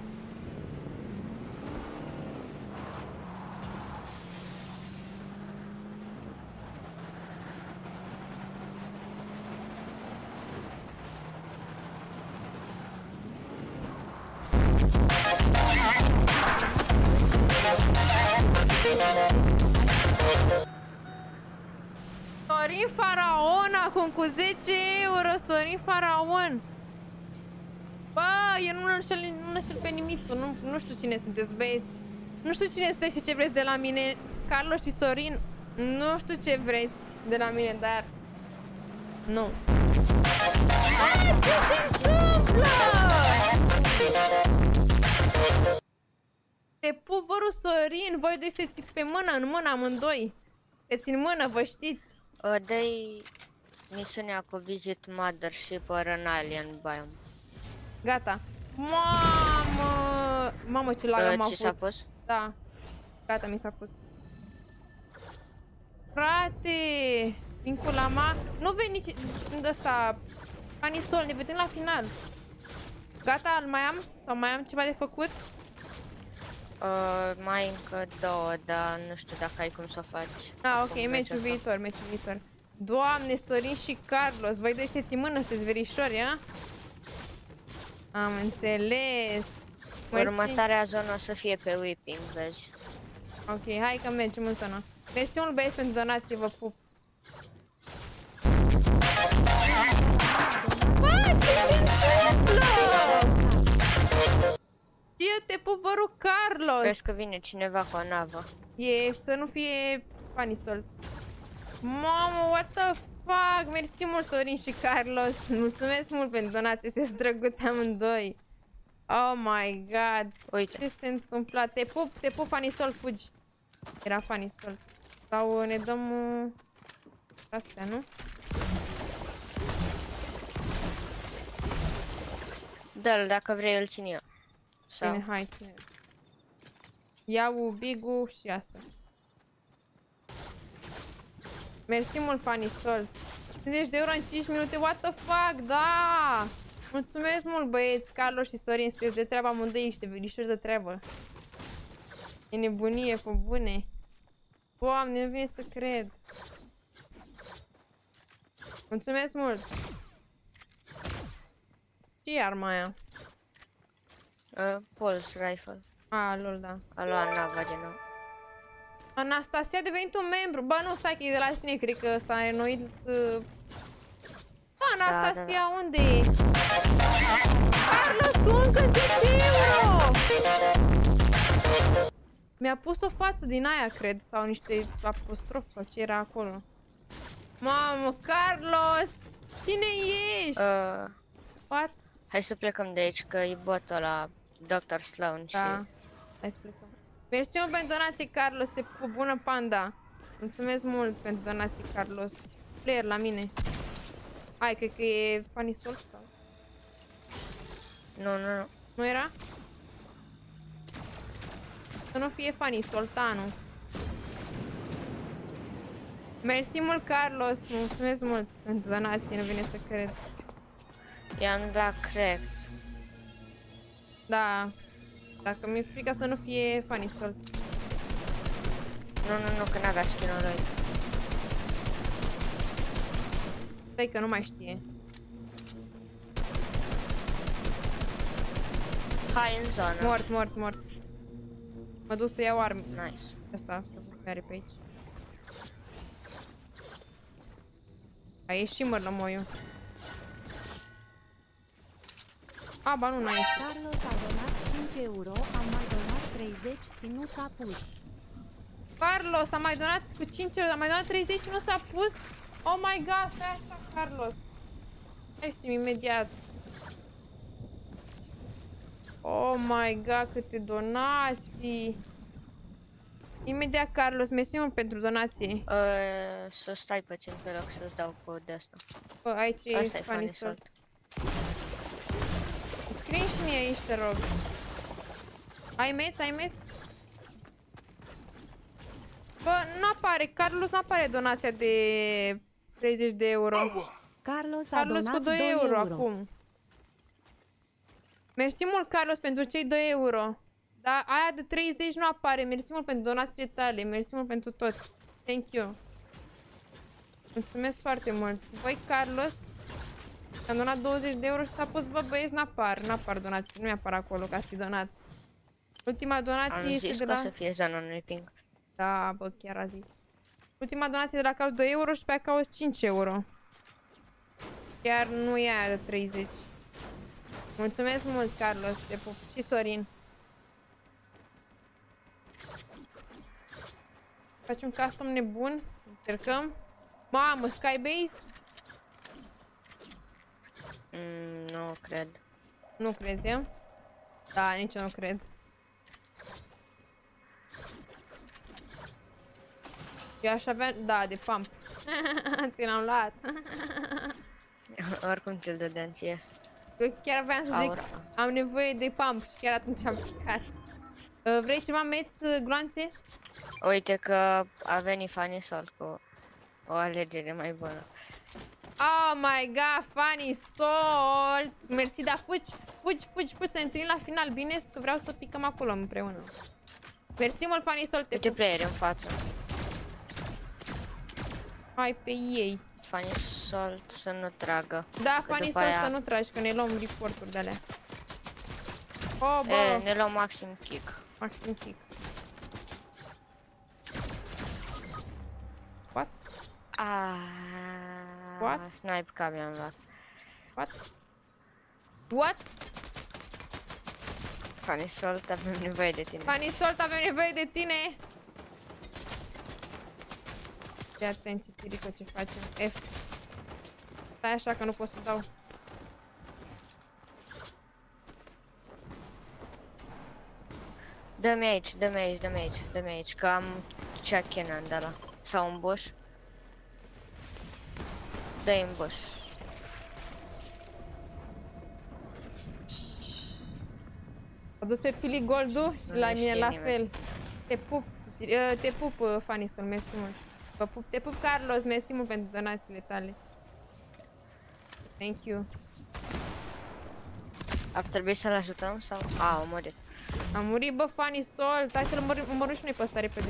Sorin Faraon acum cu 10 euro, Sorin Faraon. Bă, eu nu înșel pe nimițul, nu știu cine sunteți, băieți. Nu știu cine sunteți și ce vreți de la mine. Carlos și Sorin, nu știu ce vreți de la mine, dar... Nu. Ce se întâmplă? Te pup, vărul Sorin, voi doi se ții pe mână, în mână amândoi. Te țin mână, vă știți. Dă-i misiunea cu Visit Mothership or an Alien Biome. Gata. Mamă! Mamă, ce lag am avut. Ți s-a pus? Da. Gata, mi s-a pus. Frate! Vincul la ma... Nu vei nici... Unde ăsta... Funny Soul, ne vedem la final. Gata, mai am? Sau mai am ceva de făcut? Mai încă două, dar nu știu dacă ai cum să o faci. Ok, meciul viitor, meciul viitor. Doamne, Sorin și Carlos, voi doi sunteți în mână, sunteți verișori, a? Am înțeles. Următoarea zonă o să fie pe Whipping, vezi? Ok, hai că mergem în zonă. Mersi mult, băieți, pentru donație, vă pup. Bă, ce se întâmplă? Și eu te pup, vă rog, Carlos! Vezi că vine cineva cu o navă. E, să nu fie Fanisol. Mamă, what the fuck! Mersi mult, Sorin și Carlos. Mulțumesc mult pentru donație, sunteți drăguți amândoi. Oh my god. Uite. Ce se întâmplă? Te pup, Fanisol, fugi. Era Fanisol. Sau ne dăm... astea, nu? Da, dacă vrei îl țin eu. Sau... Bine, hai, ține. Iau Bigu și asta. Mersi mult, Fanisol. 50 de euro în 5 minute, what the fuck, da! Mulțumesc mult, băieți, Carlos și Sorin, sunteți de treabă amândoi, niște verișori de treabă. E nebunie, pe bune. Doamne, nu vine să cred. Mulțumesc mult. Ce e arma aia? Pulse Rifle. A, lol, da. A luat nava din nou. Anastasia a devenit un membru. Bă, nu, stai că e de la sine, cred că s-a renoit... Anastasia, da. unde e? Carlos, cu încă 10 euro! Mi-a pus o față din aia, cred, sau niște apostrof sau ce era acolo. Mamă, Carlos! Cine ești? What? Hai să plecăm de aici, că e botul la Dr. Sloan și... Da, hai să plecăm. Mersi mult pentru donații, Carlos, te pup, bună panda. Mulțumesc mult pentru donații, Carlos. Player la mine. Hai, cred că e Fanisol sau? Nu. Nu era? Să nu fie Fanisol, Tanu. Mersi mult, Carlos, mulțumesc mult pentru donații, nu vine să cred. I-am dat cracked. Da. Dacă mi-e frică să nu fie Fanisol. Nu, că n-avea skin-ul lui. Stai că nu mai știe. Hai în zonă. Mort. Mă duc să iau arme. Nice. Asta să are pe aici. A ieșit mărlămoiul. A, ba nu, n-a ieșit. Carlos a donat 5 euro, am mai donat 30 și nu s-a pus. Carlos a mai donat cu 5 euro, a mai donat 30 și nu s-a pus? Oh my god, stai așa, Carlos. Știm imediat. Oh my god, câte donații. Imediat, Carlos, mersi mult pentru donație. Să stai puțin pe loc să-ți dau cod de asta. Bă, aici e Asta e Fanisol. Scrie și mie aici, te rog. Ai meț? Bă, nu apare, Carlos, nu apare donația de 30 de euro. Carlos a donat cu 2 euro acum. Mersi mult, Carlos, pentru cei 2 euro. Dar aia de 30 nu apare. Mersi mult pentru donațiile tale. Mersi mult pentru tot. Thank you. Mulțumesc foarte mult. Voi, Carlos, am donat 20 de euro și s-a pus, bă, băieți, n-apar donații. Nu mi-apar acolo ca să fi donat. Ultima donație este de la... Am zis că o să fie zona unui ping. Da, bă, chiar a zis. Ultima donație de la Caos 2 euro și pe aia Caos 5 euro. Chiar nu e aia de 30. Mulțumesc mult, Carlos, te pup. Și Sorin. Faci un custom nebun. Încercăm. Mamă, Skybase? Nu cred. Nu crezi, eu? Da, nici eu nu cred. Eu aș avea... Da, de pump. Ți l-am luat. Oricum ți-l dădeam ție. Eu chiar aveam să zic, am nevoie de pump și chiar atunci am plecat. Vrei ceva meț, gloanțe? Uite că a venit Fanisol cu o alegere mai bună. Oh my god, Fanisol! Mersi, dar fugi, să ne întâlnim la final, bine? Că vreau să picăm acolo împreună. Mersi mult, Fanisol, te Uite player în față. Hai pe ei. Fanisol să nu tragă. Da, Fanisol să nu tragi, că ne luăm report-uri de alea. Oh, bă! Ne luăm maxim kick. Maxim kick. What? What? Snipe ca mi-am luat. What? Funny Salt, avem nevoie de tine. Funny Salt, avem nevoie de tine! Fii atenție, Sirico, ce facem? F. Stai așa că nu pot să dau. Dă-mi aici, dă-mi aici, dă-mi aici, dă-mi aici, că am Chuck Cannon de ăla. Sau un bush. Dă-i în bush. A dus pe Pili Goldul și la mine la nimeni. fel. Te pup, Funny Soul, mersi mult. Vă pup, te pup, Carlos, mersi mult pentru donațiile tale. Thank you. Ar trebui să-l ajutăm sau? A murit. A murit, bă, Funny Soul. Hai să-l omorâm și noi pe ăsta repede.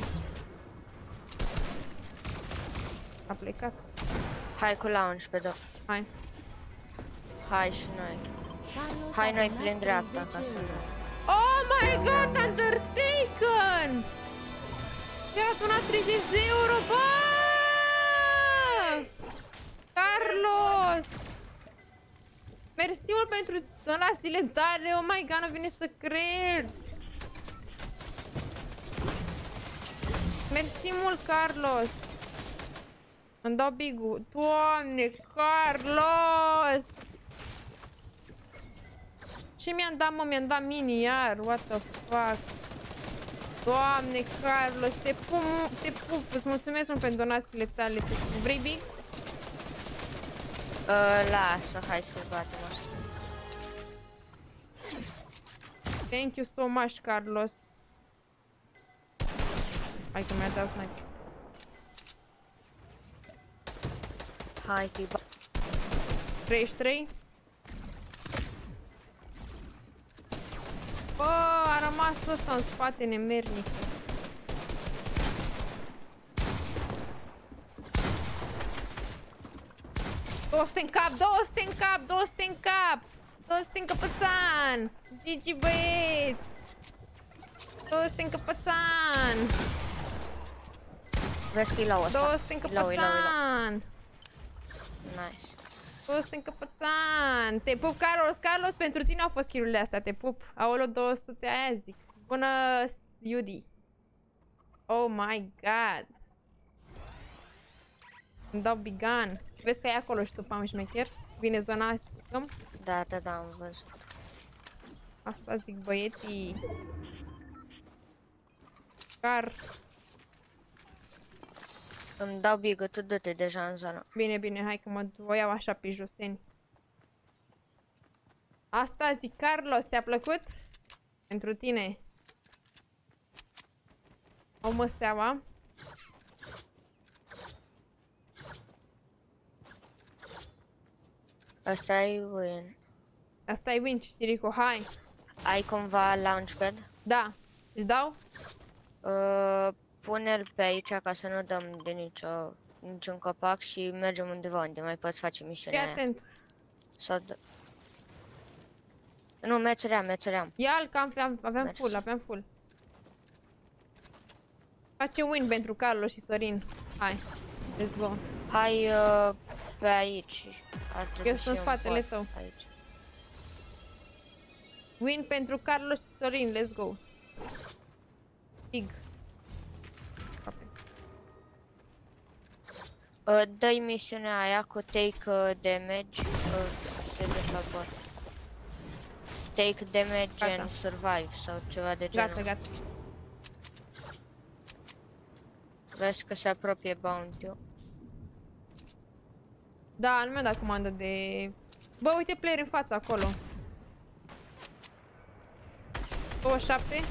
A plecat. Hai cu Launchpad-ul. Hai. Hai și noi. Carlos Hai a noi donat prin dreapta 30 ca să euro. Oh my god, Undertaken! Mi-a donat 30 de euro, bă! Carlos! Mersi mult pentru donațiile tale, oh my god, nu vine să cred! Mersi mult, Carlos! Îmi dau big-ul. Doamne, Carlos! Ce mi-am dat, mă? Mi-am dat mini iar, what the fuck? Doamne, Carlos, te pup, îți mulțumesc mult pentru donațiile tale. Vrei big? Lasă, hai să batem asta. Thank you so much, Carlos. Hai că mi-a dat sniper. Hai că-i 33. Bă, a rămas ăsta în spate, nemernic. Douăste în cap, 200 în cap, 200 în cap, 200 în căpățan. Gigi, băieți. 200 în căpățan. Vezi că-i lau ăsta. 200 în căpățan. Nice. 200 în căpățan. Te pup, Carlos. Carlos, pentru tine au fost kill-urile astea. Te pup. Aolo, 200, aia zic. Bună, Iudi. Oh my god. Îmi dau bigan. Vezi că e acolo și tu, pam șmecher? Vine zona, hai să pucăm. Da, am văzut. Asta zic, băieții. Car. Îmi dau bigă, tu dă-te deja în zonă. Bine, bine, hai că o iau așa pe joseni. Asta zic, Carlos, ți-a plăcut? Pentru tine. O măseaua. Asta e win. Asta e win, Cirico, hai. Ai cumva launchpad? Da. Îl dau? Pune-l pe aici ca să nu dăm de niciun copac și mergem undeva unde mai poți face misiunea Fii atent. Sau nu, mețeream. Ia-l că aveam full. Face win pentru Carlos și Sorin. Hai, let's go. Hai pe aici. Ar trebui Eu sunt în spatele tău. Aici. Win pentru Carlos și Sorin, let's go. Big. Dă-i misiunea aia cu take damage. Se duce la bord. Take damage and survive sau ceva de genul. Gata. Vezi că se apropie bounty-ul. Da, nu mi-a dat comandă de... Bă, uite player în față acolo. 27.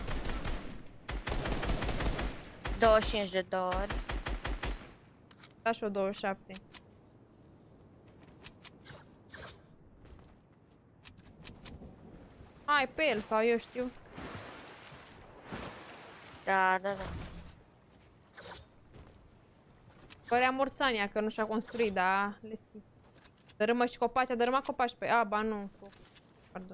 25 de 2 ori. Da și o 27. Hai pe el sau eu știu. Da. Părea Morțania că nu și-a construit, da, lesi. Dărâmă și copaci, a dărâmat copaci pe... A, ba nu. Pardon.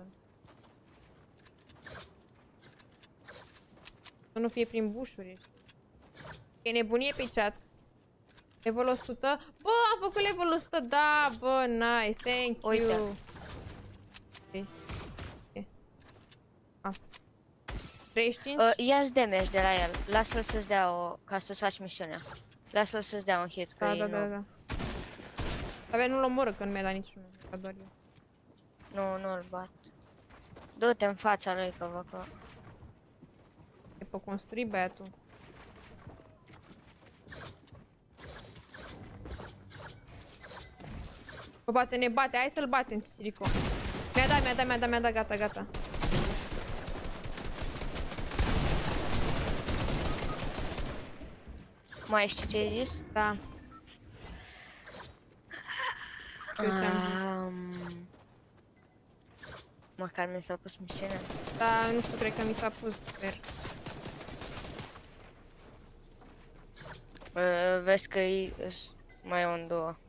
Să nu fie prin bușuri. E nebunie pe chat. Level 100. Bă, am făcut level 100, da, bă, nice, thank you. Uite. Okay. 35? Ia-ți damage de la el. Lasă-l să-ți dea ca să faci misiunea. Lasă-l să-ți dea un hit, că Da, e da, nou. da. Abia nu-l omoră că nu mi-a dat niciunul, ca doar eu. Nu-l bat. Du-te în fața lui, că văd că... E pe construi băiatul. Bă, bate, ne bate, hai să-l batem, Cicirico. Mi-a dat, gata. Mai știi ce ai zis? Da. Eu ți-am zis. Măcar mi s-a pus misiunea. Da, nu știu, cred că mi s-a pus, sper. Vezi că mai e un două.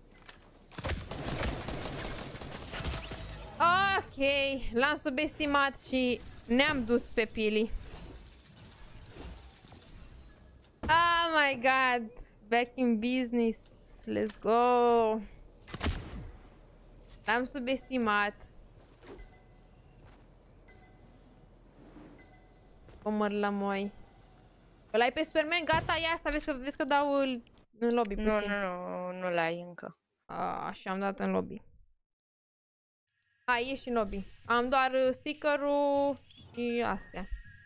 Ok, l-am subestimat și ne-am dus pe Pili. Oh my god, back in business, let's go. L-am subestimat. Omăr la moi. Ăla-i pe Superman, gata, ia asta, vezi că dau în lobby puțin. Nu l-ai încă. Așa, am dat în lobby. Hai, ieși în lobby. Am doar stickerul și astea.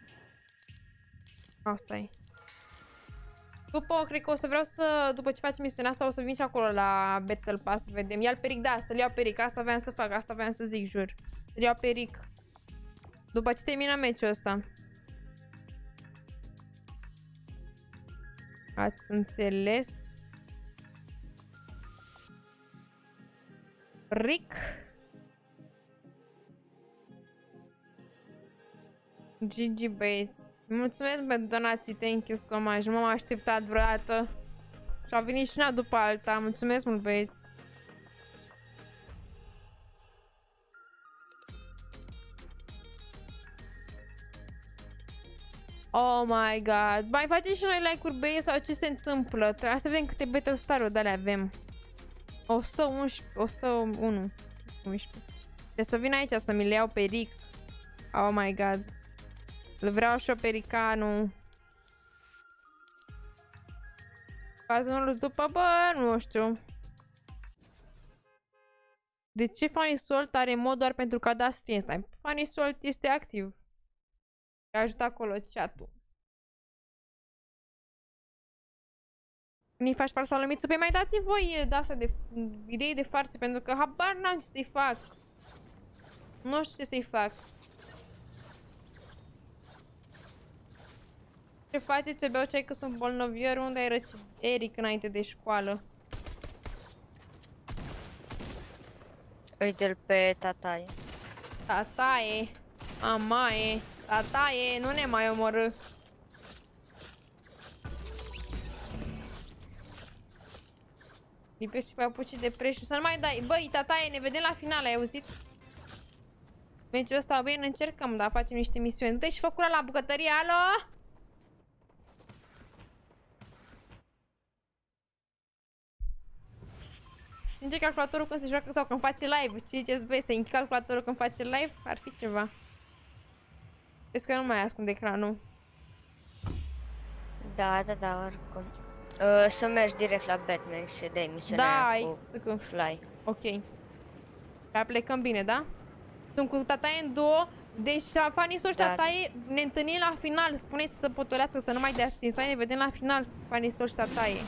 Asta e. După, cred că o să vreau să, după ce facem misiunea asta, o să vin și acolo la Battle Pass să vedem. Ia-l pe Rick, da, să-l iau pe Rick. Asta voiam să fac, asta voiam să zic, jur. Să-l iau pe Rick. După ce termină meciul ăsta. Ați înțeles? Rick. GG băieți. Mulțumesc pentru donații, thank you so much. Nu m-am așteptat vreodată. Și a venit și una după alta. Mulțumesc mult băieți. Oh my god. Mai facem și noi like-uri băieți sau ce se întâmplă? Trebuie să vedem câte Battle Star-uri de alea avem. 111, 101. 11. Trebuie să vin aici să mi le iau pe Rick. Oh my god. Îl vreau și-o pe Ricanu. Fazi unul după, bă, nu știu. De ce Funny Salt are mod doar pentru că a dat stream time? Funny Salt este activ. I-a ajutat acolo chat-ul. Nu-i faci farsa lui Mitsu? Păi mai dați-mi voi de-asta de idei de farse, pentru că habar n-am ce să-i fac. Nu știu ce să-i fac. Ce faceți? Ce beau ceai că sunt bolnovier? Unde ai răcit Eric înainte de școală? Uite-l pe Tataie. Tataie, mamaie, Tataie, nu ne mai omorâ. Lipești pe apucii de preșu, să nu mai dai. Băi, Tataie, ne vedem la final, ai auzit? Meciul ăsta, bine, încercăm, dar facem niște misiuni. Du-te și fă cura la bucătărie, alo? Încerc calculatorul când se joacă sau când face live. Ce ziceți, băi, să închid calculatorul când face live? Ar fi ceva. Vezi că nu mai ascund ecranul. Da, oricum. Să mergi direct la Batman și să dai misiunea aia cu Fly. Ok. Dar plecăm bine, da? Sunt cu Tataie în duo. Deci, Funny Salt și Tataie, ne întâlnim la final. Spuneți să potolească, să nu mai dea stins. Noi ne vedem la final, Funny Salt și Tataie.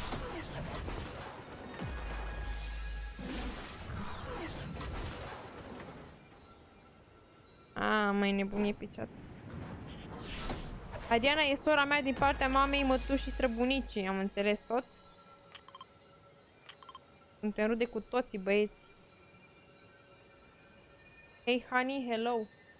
Mai nebunie pe chat. Adriana e sora mea din partea mamei, mătușii, străbunicii. Am înțeles tot. Suntem rude cu toții, băieți. Hey, honey, hello.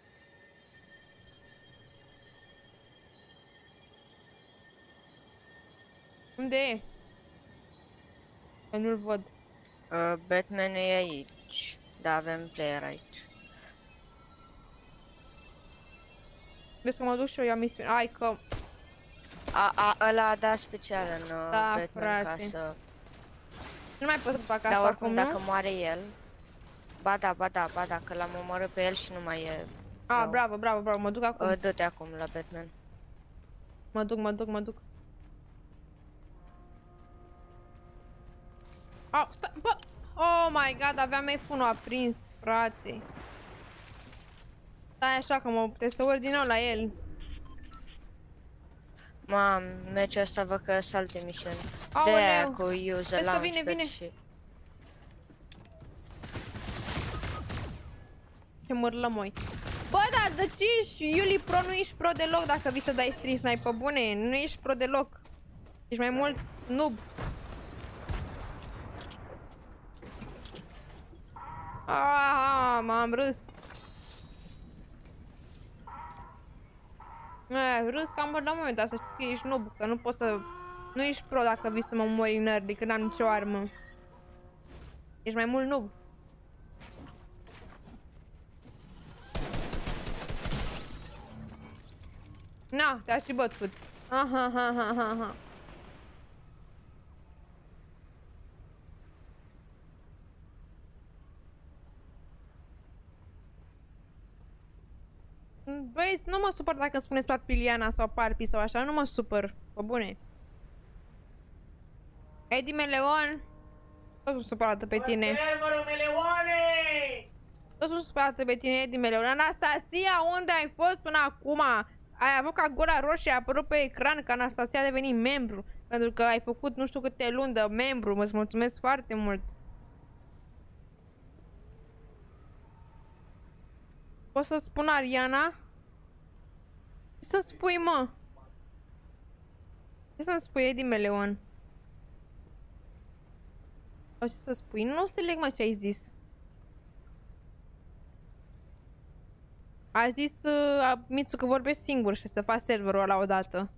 Unde e? Că nu-l văd. Batman e aici. Da, avem player aici. Vezi că mă duc și eu, iau misiune. Hai că... Ăla a dat special în Batman, frate. ca să... Nu mai pot să fac asta oricum, acum, dacă moare el... Ba da, că l-am omorât pe el și nu mai e Ah, bravo, bravo, bravo, mă duc acum. Du-te acum la Batman. Mă duc. Au, stai, bă! Oh my god, aveam F1 aprins, frate. Stai așa că mă puteți să urc din nou la el. Mam, meciul ăsta văd că sunt alte misiuni. Aoleu. De-aia cu use launchpad vine. și... Ce mârlămoi. Bă, da, de ce ești Iuli Pro? Nu ești pro deloc dacă vii să dai stream snipe, bune. Nu ești pro deloc. Ești mai mult noob. M-am râs. Râs cam la moment, dar să știi că ești noob, că nu poți să... Nu ești pro dacă vii să mă mori în early, când n-am nicio armă. Ești mai mult noob. Na, te-aș și bătut. Aha. Băi, nu mă supăr dacă îmi spuneți toată Piliana sau Parpi sau așa, nu mă supăr, pe bune. Edi Meleon, tot sunt supărată pe tine. Serverul Meleone! Tot sunt supărată pe tine, Edi Meleon. Anastasia, unde ai fost până acum? Ai avut ca gura roșie, a apărut pe ecran că Anastasia a devenit membru. Pentru că ai făcut nu știu câte luni de membru, mă mulțumesc foarte mult. Poți să spun Ariana? Ce să-mi spui, mă? Ce să-mi spui, Edi Meleon? Sau ce să spui? Nu înțeleg, mă, ce ai zis. A zis Mitsu că vorbesc singur și să fac serverul ăla odată.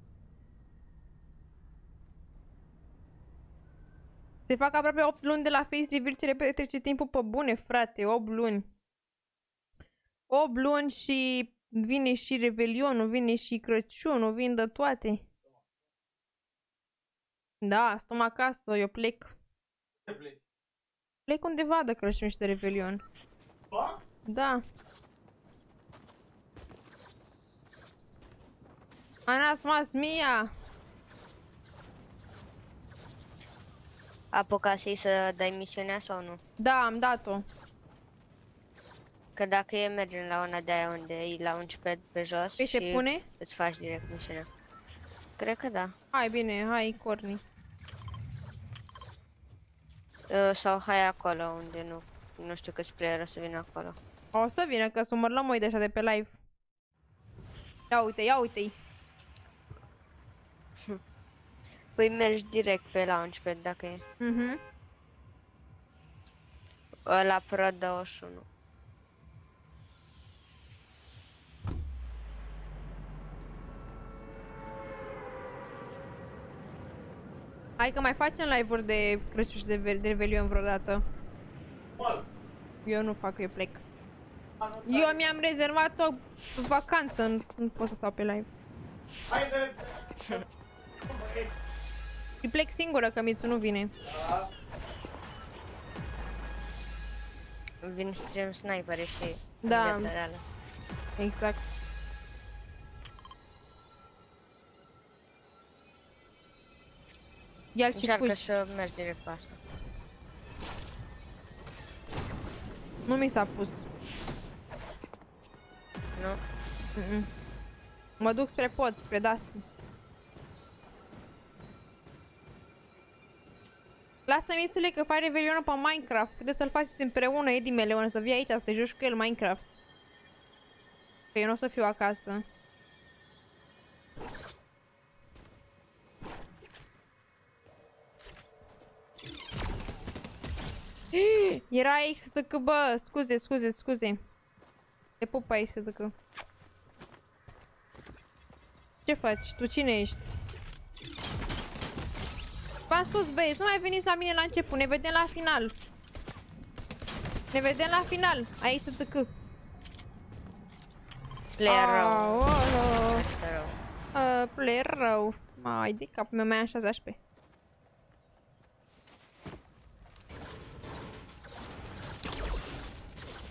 Se fac aproape 8 luni de la face reveal, ce repede trece timpul pe bune, frate, 8 luni. 8 luni și vine și Revelionul, vine și Crăciunul, vin de toate. Da, stăm acasă, eu plec. Plec undeva de Crăciun și de Revelion. Da. Anas mas mia! Apucasei să dai misiunea sau nu? Da, am dat-o. Că dacă e mergem la una de aia unde e launchpad pe jos Păi și se pune? îți faci direct misiunea. Cred că da. Hai bine, hai Corny. Sau hai acolo unde nu știu câți player o să vină acolo. O să vină că sunt mărlămoi de așa de pe live. Ia uite-i. Păi mergi direct pe launchpad dacă e. La Pro 21. Hai că mai facem live-uri de Crăciun și de Revelion vreodată. Eu nu fac, eu plec. Eu mi-am rezervat o vacanță, nu pot să stau pe live. Și plec singură, că Mitsu nu vine. Vin stream sniper și da. În viața reală. Exact. Ia-l și încearcă fugi. să mergi direct pe asta. Nu mi s-a pus. Nu? Mă duc spre pod, spre Dusty. Lasă Mițule că faci Revelionul pe Minecraft. Puteți să-l faceți împreună, Edi Meleon, să vii aici să te joci cu el Minecraft. Că eu nu o să fiu acasă. Era XTK, bă, scuze. Te pup pe XTK. Ce faci? Tu cine ești? V-am spus, băieți, nu mai veniți la mine la început, ne vedem la final. Ne vedem la final, aici XTK. Player rău. Player rău. Mai de cap, meu mai așa 16.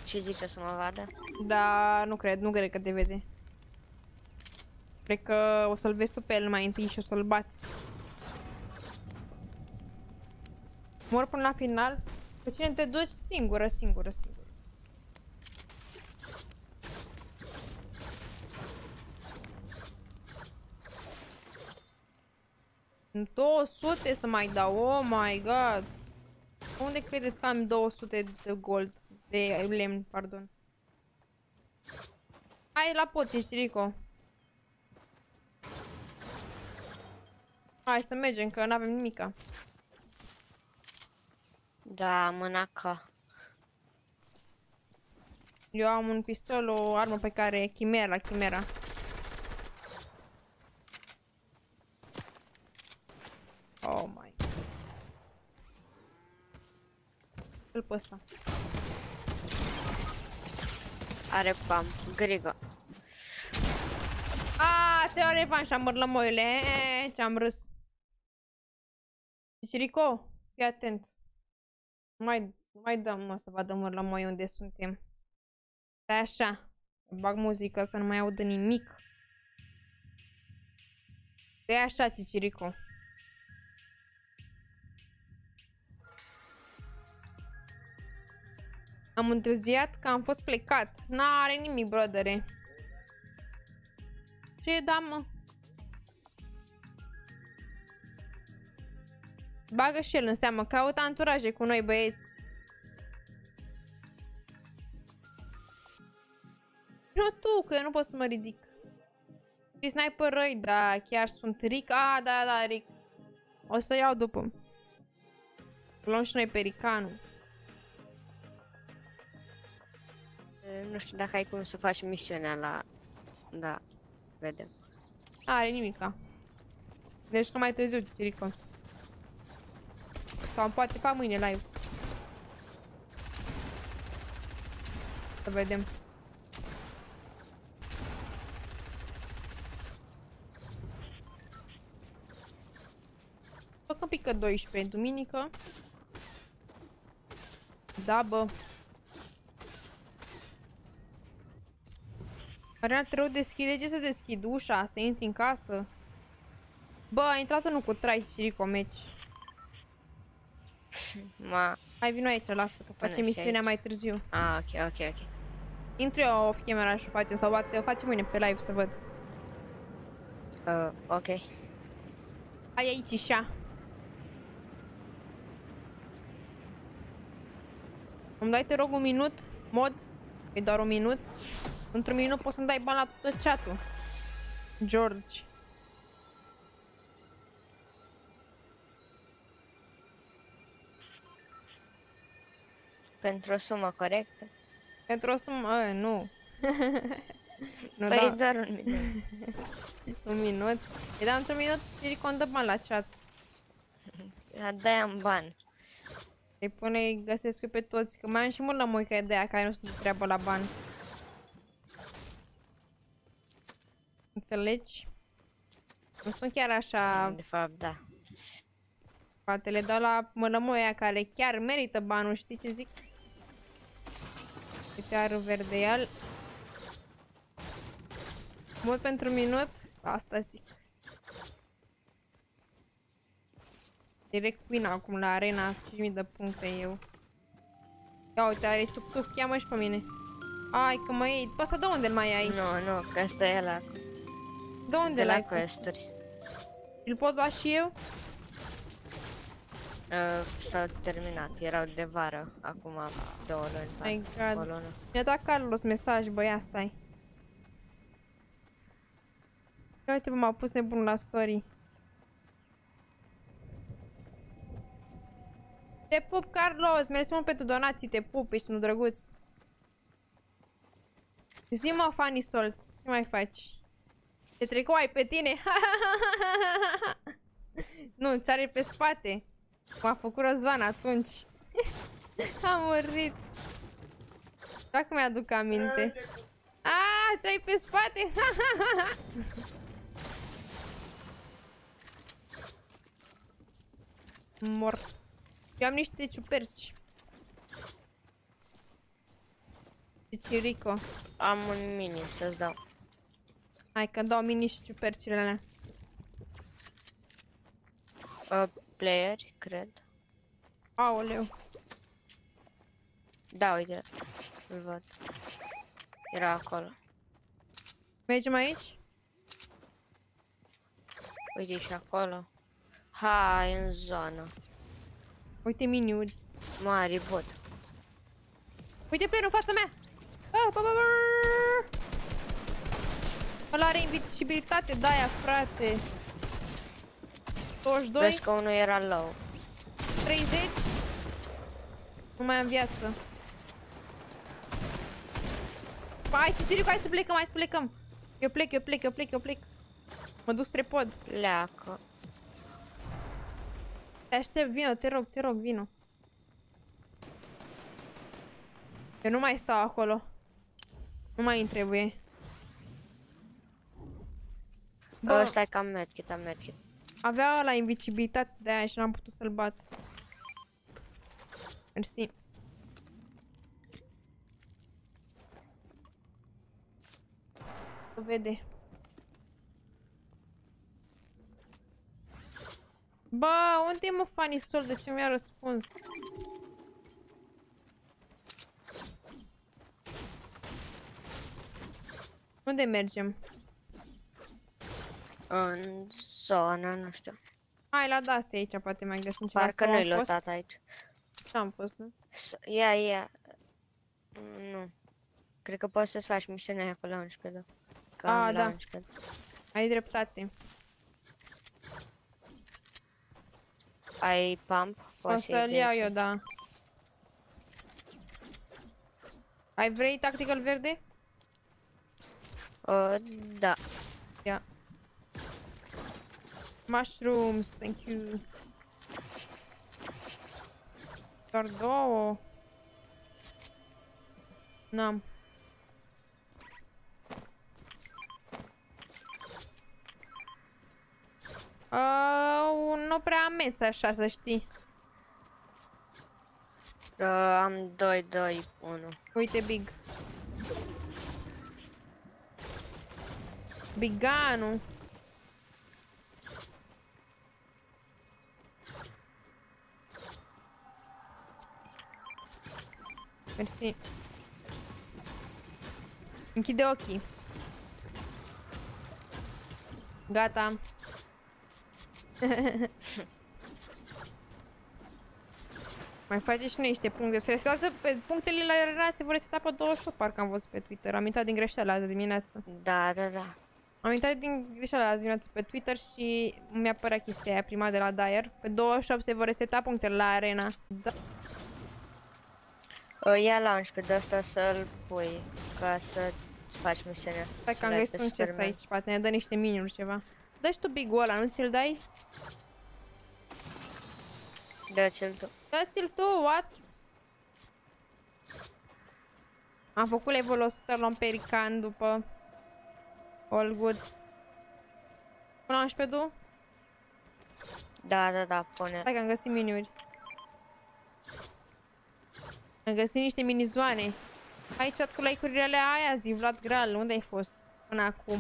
Ce zice să mă vadă? Da, nu cred că te vede. Cred că o să-l vezi tu pe el mai întâi și o să-l bați. Mor până la final? Pe cine te duci? Singură. 200 să mai dau, oh my god. Unde credeți că am 200 de gold? De lemn, pardon. Hai la pot, ești Rico. Hai să mergem, că n-avem nimica. Da, mânaca. Eu am un pistol, o armă pe care... Chimera. Oh my. Îl pe ăsta. Are pam, grigă. Aaa, se iau revanșa, mărlămoile. Ce-am râs. Deci, Rico, fii atent. Nu mai dăm, mă, să vadă mărlămoi unde suntem. Stai așa. Bag muzică să nu mai audă nimic. Stai așa, Cicirico. Am întârziat că am fost plecat. N-are nimic, brodere. Ce da, mă? Bagă și el în seamă. Caută anturaje cu noi, băieți. Nu tu, că eu nu pot să mă ridic. Și sniper răi, da, chiar sunt Rick. Ah, da, Rick. O să iau după. Luăm și noi pe Ricanu. Nu știu dacă ai cum să faci misiunea la... Da, vedem. Are nimica. Deci că mai târziu, Rico. Sau poate fac mâine live. Să vedem. Fac un pică 12, duminică. Da, bă. Arena trebuie deschide, ce să deschid? Ușa, să intri în casă. Bă, a intrat unul cu trai și Rico meci. Ma. Hai, vino aici, lasă, că facem misiunea mai târziu. Ah, ok. Intru eu off camera și o facem, sau o facem mâine pe live să văd. Ok. Hai aici, așa. Îmi dai, te rog, un minut, mod. E doar un minut. Într-un minut poți să-mi dai bani la tot chat-ul. George. Pentru o sumă corectă? Pentru o sumă... nu. Nu, păi da. doar un minut. Un minut? E da, într-un minut Silicon dă bani la chat. De-aia am bani. Îi pune, găsesc eu pe toți, că mai am și mult la moica de aia care nu sunt de treabă la bani. Înțelegi? Nu sunt chiar așa... De fapt, da. Poate le dau la mălămoia care chiar merită banul, știi ce zic? Uite, are verdeal. Mult pentru minut? Asta zic. Direct win acum la arena, 5000 de puncte eu. Ia uite, are tuc-tuc, cheamă și pe mine. Ai, că mă iei. Pe ăsta de unde-l mai ai? Nu, că ăsta e ăla. De unde l-ai? De la quest-uri. Îl pot lua și eu? S-au terminat, erau de vară, acum 2 luni. My God. Mi-a dat Carlos mesaj, băia, stai. Ia uite, m-a pus nebun la story. Te pup, Carlos! Mersi mult pentru donații, te pup, ești un drăguț. Zi-mă, Funny Salt, ce mai faci? Te trecoai pe tine? Nu, ți-are pe spate. M-a făcut Răzvan atunci. Am murit. Dacă mi-aduc aminte. Aaa, ți-ai pe spate? Mor. Eu am niște ciuperci. Cicirico. Am un mini să-ți dau. Hai că dau mini și ciupercile alea. Playeri, cred. Aoleu. Da, uite. Îl văd. Era acolo. Mergem aici? Uite și acolo. Hai în zonă. Uite miniuri. Mari bot. Uite playerul în fața mea! Ăla are invisibilitate de aia, frate. 22. Vezi că unul era low. 30. Nu mai am viață. Hai, Cicirico, hai să plecăm, hai să plecăm. Eu plec. Mă duc spre pod. Pleacă. Te aștept, vino, te rog, vino. Eu nu mai stau acolo. Nu mai îmi trebuie. Stai că am medkit. Avea la invisibilitate de aia și n-am putut să-l bat. Mersi. O vede. Bă, unde e mă Funny Soul? De ce mi-a răspuns? Unde mergem? În zona, nu știu. Hai la de-astea aici, poate mai găsim ceva. Parcă nu-i lotat aici. N-am fost, nu? Ia. Nu. Cred că poți să-ți faci misiunea acolo la 11, da. Cam la 11. Ai dreptate. Ai pump? O să-l iau eu, da. Vrei tactical verde? Da. Ia. Mushrooms, thank you. Doar 2. N-am. Nu prea ameț așa, să știi. Am 2, 1. Uite, big. Biganu. Mersi. Închide ochii. Gata. Mai face și noi niște puncte. Se resetează pe punctele la arena, se vor reseta pe 28, parcă am văzut pe Twitter. Am intrat din greșeală azi dimineață. Da. Am intrat din greșeală azi dimineață pe Twitter și mi-a apărat chestia aia prima de la Dyer. Pe 28 se vor reseta punctele la arena. Da. Ia la 11 de asta să-l pui ca să-ți faci misiunea. Stai că am găsit un chest aici, poate ne dă niște miniuri ceva. Dă-și tu big-ul ăla, nu ți-l dai? Dă-ți-l tu. Dă-ți-l tu, what? Am făcut level 100, luăm perican după. All good. Până 11 tu? Da, pune. Stai că am găsit miniuri. Am găsit niște mini-zoane. Hai chat cu like-urile alea aia zi, Vlad Gral, unde ai fost până acum?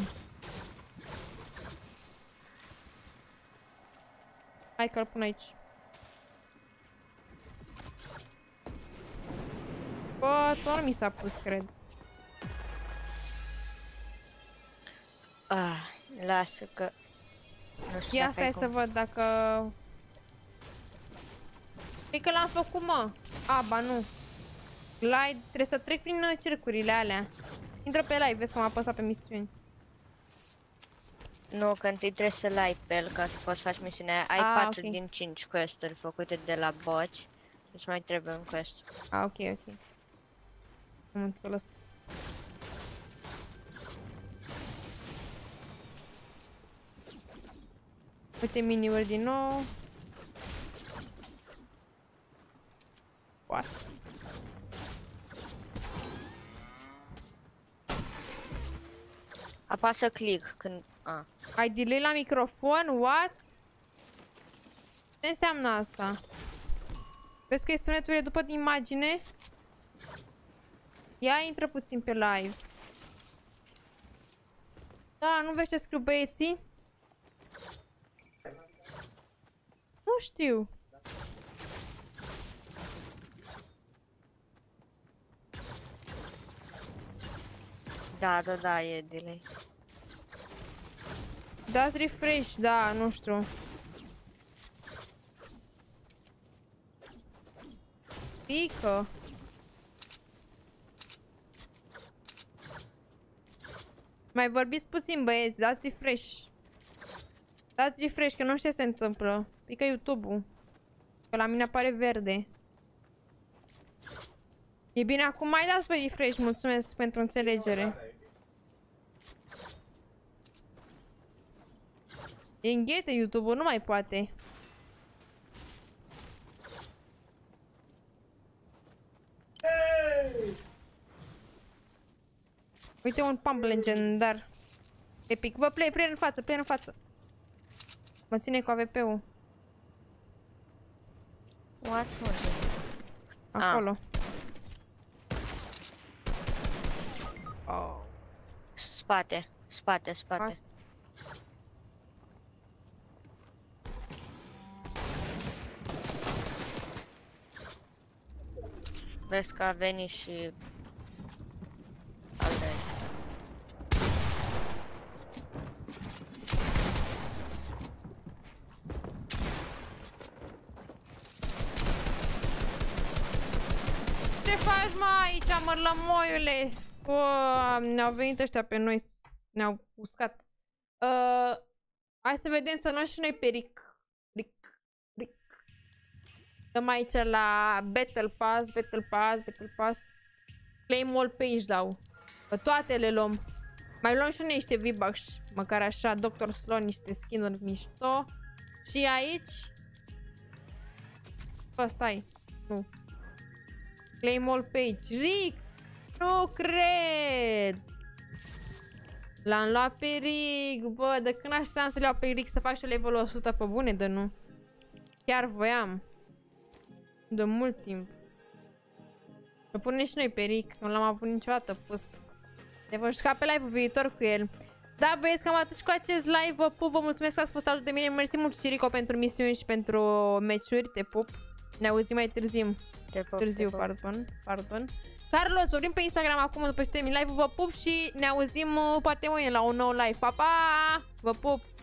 Hai că-l pun aici. Bă, tot mi s-a pus, cred. Lasă că... Nu știu. Ia stai să văd dacă... Cred că l-am făcut, mă. Ba nu. Glide, trebuie să trec prin cercurile alea. Intră pe live, vezi că m-a apăsat pe misiuni. Nu, că întâi trebuie să-l ai pe el ca să poți face misiunea. Ai 4 din 5 quest-uri făcute de la boci. Îți mai trebuie un quest. Ok. Am înțeles. Uite mini-uri din nou. What? Apasă click când... Ai delay la microfon? What? Ce înseamnă asta? Vezi că e sunetul după imagine? Ia intră puțin pe live. Da, nu vezi ce scriu băieții? Nu știu. Da, e delay. Dați refresh, da, nu știu. Pică. Mai vorbiți puțin, băieți, dați refresh. Dați refresh, că nu știu ce se întâmplă. Pică YouTube-ul. Că la mine apare verde. E bine, acum mai dați pe refresh, mulțumesc pentru înțelegere. E înghete YouTube-ul, nu mai poate. Uite un pump legendar. Epic. Vă play în față, play în față. Mă ține cu AVP-ul. What? Acolo. Oh. Spate. Vezi că a venit și al de Ce faci, mă, aici, mărlămoiule? Ne-au venit ăștia pe noi, ne-au uscat. Hai să vedem, să luăm și noi pe Rick. Dăm aici la Battle Pass. Claim-all pe aici dau. Pe toate le luăm. Mai luăm și noi niște V-Bucks, măcar așa, Dr. Sloan, niște skin-uri mișto. Și aici... Bă, stai. Nu. Claim-all pe aici. Rick! Nu cred! L-am luat pe Rick, bă, de când așteptam să le iau pe Rick să fac și level 100 pe bune, de nu. Chiar voiam. De mult timp. Îl punem și noi pe Rick, nu l-am avut niciodată pus. Ne vom juca pe live-ul viitor cu el. Da, băieți, cam atât și cu acest live. Vă pup, vă mulțumesc că ați fost alături de mine. Mersi mult, Cirico, pentru misiuni și pentru meciuri. Te pup. Ne auzim mai târziu. Pardon. Carlos, vorbim pe Instagram acum după ce termin live-ul. Vă pup și ne auzim poate mâine la un nou live. Pa, pa! Vă pup!